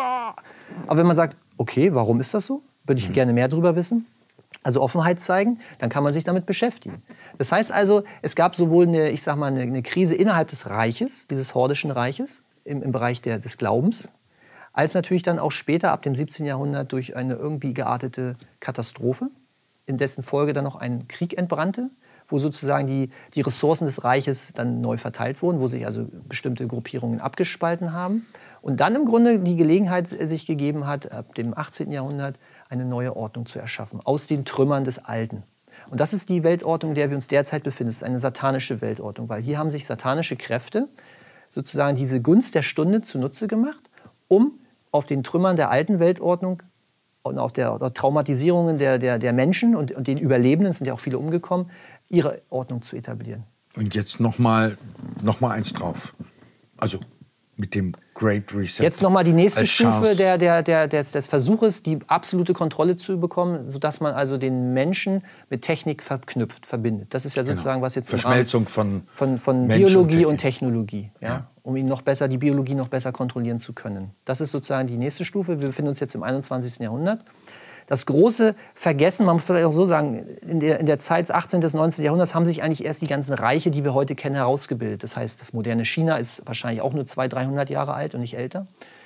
Aber wenn man sagt, okay, warum ist das so? Würde ich mhm. gerne mehr darüber wissen. Also Offenheit zeigen, dann kann man sich damit beschäftigen. Das heißt also, es gab sowohl eine, ich sag mal, eine, eine Krise innerhalb des Reiches, dieses hordischen Reiches, im, im Bereich der, des Glaubens, als natürlich dann auch später, ab dem siebzehnten Jahrhundert, durch eine irgendwie geartete Katastrophe, in dessen Folge dann noch ein Krieg entbrannte, wo sozusagen die, die Ressourcen des Reiches dann neu verteilt wurden, wo sich also bestimmte Gruppierungen abgespalten haben. Und dann im Grunde die Gelegenheit sich gegeben hat, ab dem achtzehnten Jahrhundert eine neue Ordnung zu erschaffen, aus den Trümmern des Alten. Und das ist die Weltordnung, in der wir uns derzeit befinden. Es ist eine satanische Weltordnung, weil hier haben sich satanische Kräfte sozusagen diese Gunst der Stunde zunutze gemacht, um auf den Trümmern der alten Weltordnung und auf der Traumatisierungen der, der, der Menschen und, und den Überlebenden, es sind ja auch viele umgekommen, ihre Ordnung zu etablieren. Und jetzt noch mal, noch mal eins drauf. Also mit dem Great Reset. Jetzt noch mal die nächste Stufe der, der, der, des, des Versuches, die absolute Kontrolle zu bekommen, sodass man also den Menschen mit Technik verknüpft, verbindet. Das ist ja sozusagen, genau. was jetzt Verschmelzung von, von, von Biologie und Technologie. Ja? Ja. Um ihn noch besser, die Biologie noch besser kontrollieren zu können. Das ist sozusagen die nächste Stufe. Wir befinden uns jetzt im einundzwanzigsten Jahrhundert. Das große Vergessen, man muss vielleicht auch so sagen, in der, in der Zeit des achtzehnten bis neunzehnten Jahrhunderts haben sich eigentlich erst die ganzen Reiche, die wir heute kennen, herausgebildet. Das heißt, das moderne China ist wahrscheinlich auch nur zweihundert, dreihundert Jahre alt und nicht älter.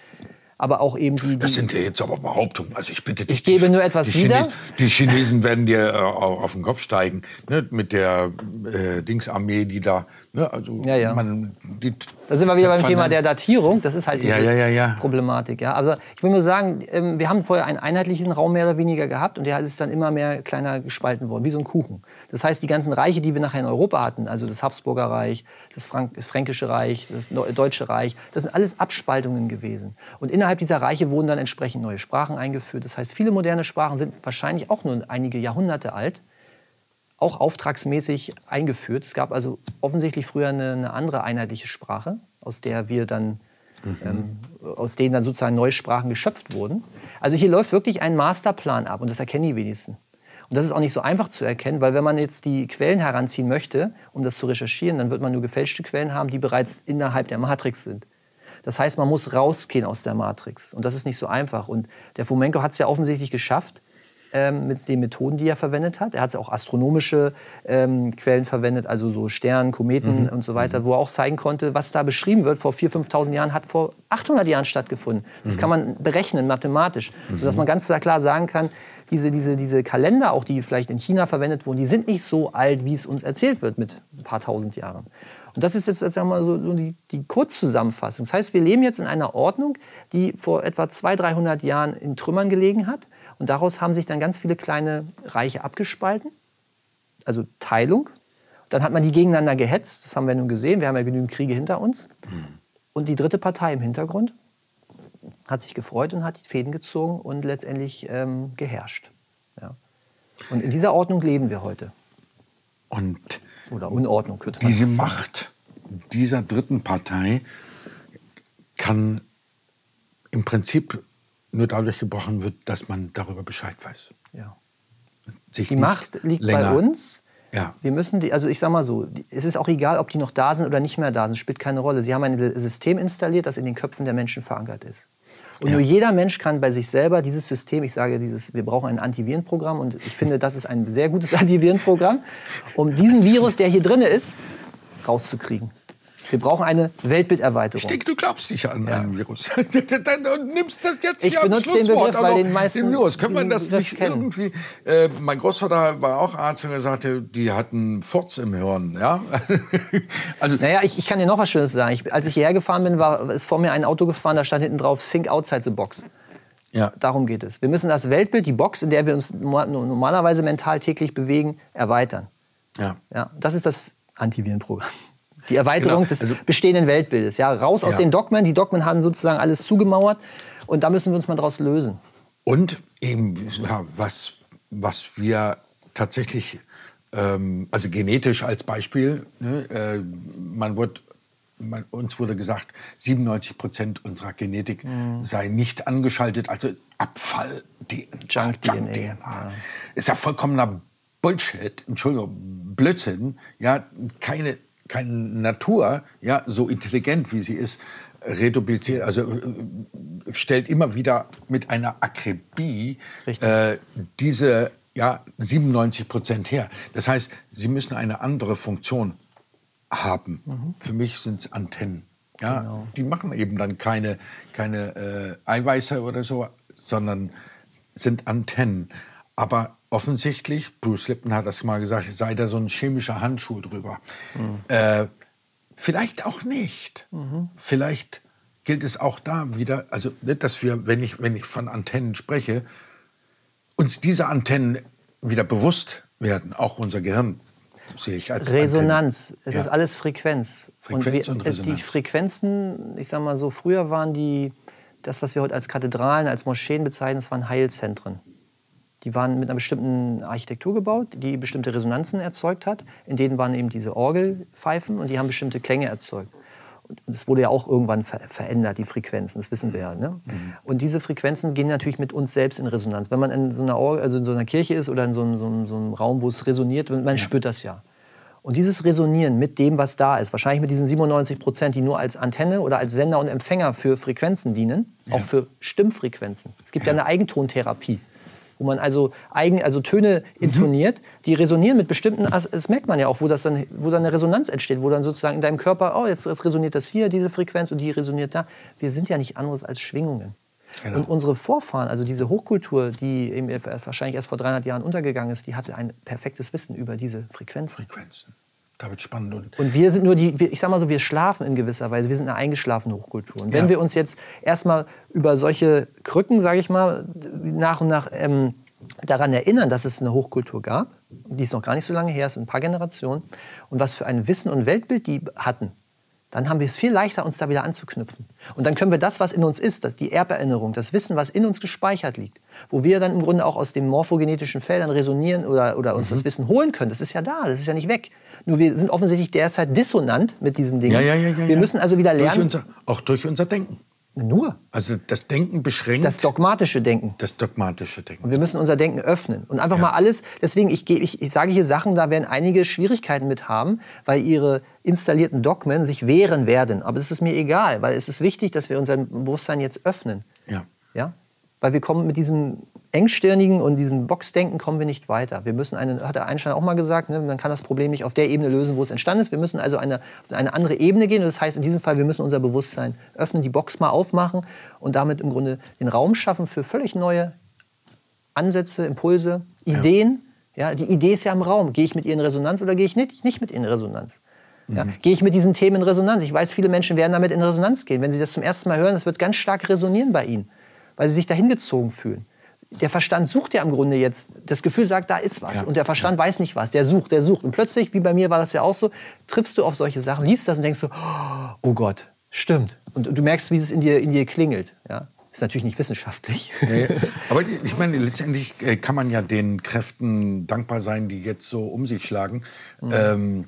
Aber auch eben die... die das sind ja jetzt aber Behauptungen. Also ich bitte dich. Ich gebe nur etwas die wieder. Chines, die Chinesen werden dir äh, auf den Kopf steigen, ne, mit der äh, Dingsarmee, die da... Ne, also ja, ja. Man, die, da sind wir wieder beim Thema der Datierung. Das ist halt die ja, ja, ja, ja. Problematik. Ja. Also ich will nur sagen, ähm, wir haben vorher einen einheitlichen Raum mehr oder weniger gehabt und der ist dann immer mehr kleiner gespalten worden, wie so ein Kuchen. Das heißt, die ganzen Reiche, die wir nachher in Europa hatten, also das Habsburger Reich, das, Frank das Fränkische Reich, das Deutsche Reich, das sind alles Abspaltungen gewesen. Und innerhalb dieser Reiche wurden dann entsprechend neue Sprachen eingeführt. Das heißt, viele moderne Sprachen sind wahrscheinlich auch nur einige Jahrhunderte alt, auch auftragsmäßig eingeführt. Es gab also offensichtlich früher eine, eine andere einheitliche Sprache, aus der wir dann, mhm. ähm, aus denen dann sozusagen neue Sprachen geschöpft wurden. Also hier läuft wirklich ein Masterplan ab und das erkennen die wenigsten. Und das ist auch nicht so einfach zu erkennen, weil wenn man jetzt die Quellen heranziehen möchte, um das zu recherchieren, dann wird man nur gefälschte Quellen haben, die bereits innerhalb der Matrix sind. Das heißt, man muss rausgehen aus der Matrix. Und das ist nicht so einfach. Und der Fomenko hat es ja offensichtlich geschafft, ähm, mit den Methoden, die er verwendet hat. Er hat auch astronomische ähm, Quellen verwendet, also so Sterne, Kometen mhm. und so weiter, wo er auch zeigen konnte, was da beschrieben wird vor viertausend, fünftausend Jahren, hat vor achthundert Jahren stattgefunden. Das mhm. kann man berechnen, mathematisch, mhm. sodass man ganz klar sagen kann, diese, diese, diese Kalender, auch die vielleicht in China verwendet wurden, die sind nicht so alt, wie es uns erzählt wird mit ein paar tausend Jahren. Und das ist jetzt, jetzt sagen wir mal, so, so die, die Kurzzusammenfassung. Das heißt, wir leben jetzt in einer Ordnung, die vor etwa zweihundert, dreihundert Jahren in Trümmern gelegen hat. Und daraus haben sich dann ganz viele kleine Reiche abgespalten, also Teilung. Dann hat man die gegeneinander gehetzt, das haben wir nun gesehen, wir haben ja genügend Kriege hinter uns. Und die dritte Partei im Hintergrund hat sich gefreut und hat die Fäden gezogen und letztendlich ähm, geherrscht. Ja. Und in dieser Ordnung leben wir heute. Und Oder Unordnung könnte man diese sagen. Macht dieser dritten Partei kann im Prinzip nur dadurch gebrochen wird, dass man darüber Bescheid weiß. Ja. Sich die Macht liegt länger, bei uns. Ja. Wir müssen die, also ich sag mal so, es ist auch egal, ob die noch da sind oder nicht mehr da sind, spielt keine Rolle. Sie haben ein System installiert, das in den Köpfen der Menschen verankert ist. Und ja. nur jeder Mensch kann bei sich selber dieses System, ich sage, dieses, wir brauchen ein Antivirenprogramm und ich finde, das ist ein sehr gutes Antivirenprogramm, um diesen Virus, der hier drin ist, rauszukriegen. Wir brauchen eine Weltbilderweiterung. Ich denke, du glaubst nicht an ja. einen Virus. Dann nimmst das jetzt ich hier am benutze den Begriff, weil den meisten Virus. Können wir das Begriff nicht kennen. irgendwie... Äh, mein Großvater war auch Arzt und er sagte, die hatten Furz im Hirn. Ja? also, naja, ich, ich kann dir noch was Schönes sagen. Ich, als ich hierher gefahren bin, war, ist vor mir ein Auto gefahren, da stand hinten drauf, think outside the box. Ja. Darum geht es. Wir müssen das Weltbild, die Box, in der wir uns normalerweise mental täglich bewegen, erweitern. Ja. Ja, das ist das Antivirenprogramm. Die Erweiterung genau. des also, bestehenden Weltbildes. Ja, raus aus ja. den Dogmen. Die Dogmen haben sozusagen alles zugemauert. Und da müssen wir uns mal draus lösen. Und eben, ja, was, was wir tatsächlich, ähm, also genetisch als Beispiel, ne, äh, man wird man, uns wurde gesagt, siebenundneunzig Prozent unserer Genetik mhm. sei nicht angeschaltet, also Abfall, D N A, Junk, Junk D N A. Ja. Ist ja vollkommener Bullshit, Entschuldigung, Blödsinn, ja, keine, keine Natur, ja, so intelligent wie sie ist, redupliziert, also äh, stellt immer wieder mit einer Akribie äh, diese ja, siebenundneunzig Prozent her. Das heißt, sie müssen eine andere Funktion haben. Mhm. Für mich sind es Antennen. Ja, genau. Die machen eben dann keine, keine äh, Eiweiße oder so, sondern sind Antennen. Aber offensichtlich, Bruce Lipton hat das mal gesagt, sei da so ein chemischer Handschuh drüber. Mhm. Äh, vielleicht auch nicht. Mhm. Vielleicht gilt es auch da wieder, also nicht, dass wir, wenn ich, wenn ich von Antennen spreche, uns diese Antennen wieder bewusst werden, auch unser Gehirn sehe ich als Resonanz, Antennen. es Ja. ist alles Frequenz. Frequenz und, wir, und Resonanz. Die Frequenzen, ich sag mal so, früher waren die, das, was wir heute als Kathedralen, als Moscheen bezeichnen, das waren Heilzentren. Die waren mit einer bestimmten Architektur gebaut, die bestimmte Resonanzen erzeugt hat. In denen waren eben diese Orgelpfeifen und die haben bestimmte Klänge erzeugt. Und das wurde ja auch irgendwann ver verändert, die Frequenzen, das wissen wir ja. Ne? Mhm. Und diese Frequenzen gehen natürlich mit uns selbst in Resonanz. Wenn man in so einer, Orgel, also in so einer Kirche ist oder in so einem, so einem, so einem Raum, wo es resoniert, man ja. spürt das ja. Und dieses Resonieren mit dem, was da ist, wahrscheinlich mit diesen siebenundneunzig Prozent, die nur als Antenne oder als Sender und Empfänger für Frequenzen dienen, ja. auch für Stimmfrequenzen. Es gibt ja, ja eine Eigentontherapie, wo man also, eigen, also Töne intoniert, mhm. die resonieren mit bestimmten, das merkt man ja auch, wo, das dann, wo dann eine Resonanz entsteht, wo dann sozusagen in deinem Körper, oh, jetzt, jetzt resoniert das hier, diese Frequenz und die resoniert da. Wir sind ja nicht anderes als Schwingungen. Genau. Und unsere Vorfahren, also diese Hochkultur, die eben wahrscheinlich erst vor dreihundert Jahren untergegangen ist, die hatte ein perfektes Wissen über diese Frequenzen. Frequenzen. Da wird spannend. Und, und wir sind nur die, ich sag mal so, wir schlafen in gewisser Weise. Wir sind eine eingeschlafene Hochkultur. Und wenn ja. wir uns jetzt erstmal über solche Krücken, sage ich mal, nach und nach ähm, daran erinnern, dass es eine Hochkultur gab, die ist noch gar nicht so lange her, es sind ein paar Generationen, und was für ein Wissen und Weltbild die hatten, dann haben wir es viel leichter, uns da wieder anzuknüpfen. Und dann können wir das, was in uns ist, die Erberinnerung, das Wissen, was in uns gespeichert liegt, wo wir dann im Grunde auch aus den morphogenetischen Feldern resonieren oder, oder uns mhm. das Wissen holen können, das ist ja da, das ist ja nicht weg. Nur wir sind offensichtlich derzeit dissonant mit diesen Dingen. Ja, ja, ja, ja, wir müssen also wieder lernen. Durch unser, auch durch unser Denken. Nur. Also das Denken beschränkt. Das dogmatische Denken. Das dogmatische Denken. Und wir müssen unser Denken öffnen. Und einfach ja. mal alles, deswegen, ich, ich, ich sage hier Sachen, da werden einige Schwierigkeiten mit haben, weil ihre installierten Dogmen sich wehren werden. Aber das ist mir egal, weil es ist wichtig, dass wir unser Bewusstsein jetzt öffnen. Ja. Ja? Weil wir kommen mit diesem engstirnigen und diesem Boxdenken kommen wir nicht weiter. Wir müssen eine, hat der Einstein auch mal gesagt, ne, man kann das Problem nicht auf der Ebene lösen, wo es entstanden ist. Wir müssen also eine, eine andere Ebene gehen. Und das heißt in diesem Fall, wir müssen unser Bewusstsein öffnen, die Box mal aufmachen und damit im Grunde den Raum schaffen für völlig neue Ansätze, Impulse, Ideen. Ja. Ja, die Idee ist ja im Raum. Gehe ich mit ihr in Resonanz oder gehe ich nicht, nicht mit ihr in Resonanz? Ja, mhm. Gehe ich mit diesen Themen in Resonanz? Ich weiß, viele Menschen werden damit in Resonanz gehen. Wenn sie das zum ersten Mal hören, das wird ganz stark resonieren bei ihnen, weil sie sich dahin gezogen fühlen. Der Verstand sucht ja im Grunde jetzt, das Gefühl sagt, da ist was. Ja. Und der Verstand ja. weiß nicht was, der sucht, der sucht. Und plötzlich, wie bei mir war das ja auch so, triffst du auf solche Sachen, liest das und denkst so, oh Gott, stimmt. Und du merkst, wie es in dir, in dir klingelt. Ja? Ist natürlich nicht wissenschaftlich. Nee, aber ich meine, letztendlich kann man ja den Kräften dankbar sein, die jetzt so um sich schlagen. Mhm. Ähm,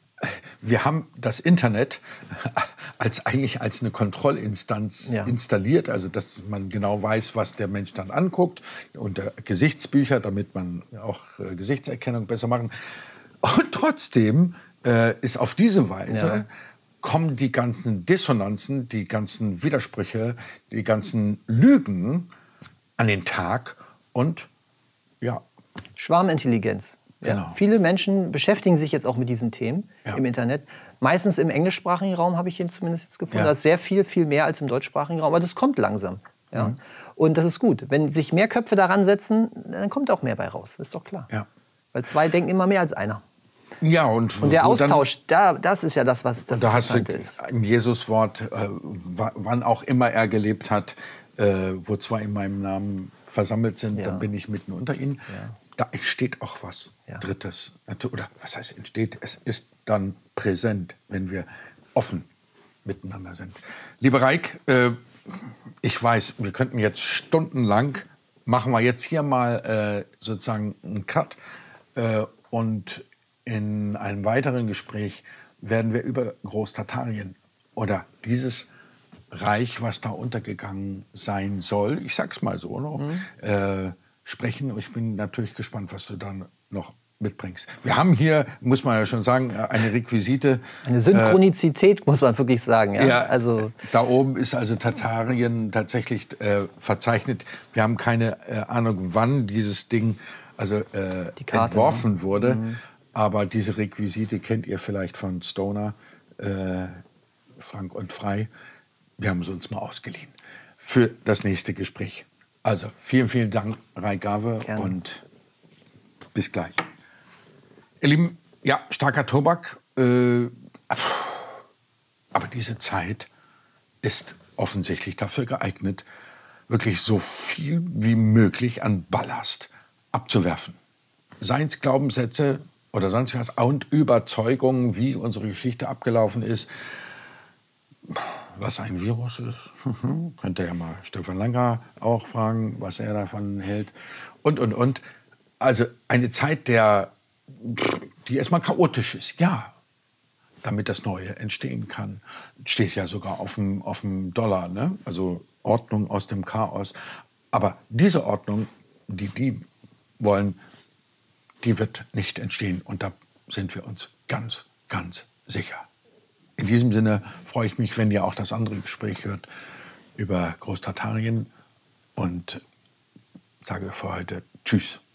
wir haben das Internet als eigentlich als eine Kontrollinstanz ja. installiert, also dass man genau weiß, was der Mensch dann anguckt, unter Gesichtsbücher, damit man auch äh, Gesichtserkennung besser machen. Und trotzdem äh, ist auf diese Weise ja. kommen die ganzen Dissonanzen, die ganzen Widersprüche, die ganzen Lügen an den Tag und ja. Schwarmintelligenz. Ja, genau. Viele Menschen beschäftigen sich jetzt auch mit diesen Themen ja. im Internet. Meistens im englischsprachigen Raum habe ich ihn zumindest jetzt gefunden. Ja. Da ist sehr viel, viel mehr als im deutschsprachigen Raum. Aber das kommt langsam. Ja? Mhm. Und das ist gut. Wenn sich mehr Köpfe daran setzen, dann kommt auch mehr bei raus. Das ist doch klar. Ja. Weil zwei denken immer mehr als einer. Ja, und, und der Austausch, dann, da, das ist ja das, was das da hast du ist. Ein Jesuswort, äh, wann auch immer er gelebt hat, äh, wo zwei in meinem Namen versammelt sind, ja. dann bin ich mitten unter ihnen. Ja. Da entsteht auch was ja. Drittes. Oder was heißt entsteht? Es ist dann präsent, wenn wir offen miteinander sind. Lieber Reik, äh, ich weiß, wir könnten jetzt stundenlang, machen wir jetzt hier mal äh, sozusagen einen Cut. Äh, und in einem weiteren Gespräch werden wir über Großtatarien oder dieses Reich, was da untergegangen sein soll, ich sag's mal so noch, mhm. äh, sprechen. Und ich bin natürlich gespannt, was du dann noch mitbringst. Wir haben hier, muss man ja schon sagen, eine Requisite. Eine Synchronizität, äh, muss man wirklich sagen. Ja? Ja, also da oben ist also Tatarien tatsächlich äh, verzeichnet. Wir haben keine äh, Ahnung, wann dieses Ding also, äh, Die Karte, entworfen ne? wurde. Mhm. Aber diese Requisite kennt ihr vielleicht von Stoner, äh, Frank und Frei. Wir haben sie uns mal ausgeliehen für das nächste Gespräch. Also vielen, vielen Dank, Ray Gave, und bis gleich. Ihr Lieben, ja, starker Tobak, äh, aber diese Zeit ist offensichtlich dafür geeignet, wirklich so viel wie möglich an Ballast abzuwerfen. Seien es Glaubenssätze oder sonst was und Überzeugungen, wie unsere Geschichte abgelaufen ist. Was ein Virus ist, könnt ihr ja mal Stefan Langer auch fragen, was er davon hält. Und, und, und. Also eine Zeit, der, die erstmal chaotisch ist, ja, damit das Neue entstehen kann. Steht ja sogar auf dem, auf dem Dollar, ne? Also Ordnung aus dem Chaos. Aber diese Ordnung, die die wollen, die wird nicht entstehen. Und da sind wir uns ganz, ganz sicher. In diesem Sinne freue ich mich, wenn ihr auch das andere Gespräch hört über Großtatarien und sage für heute Tschüss.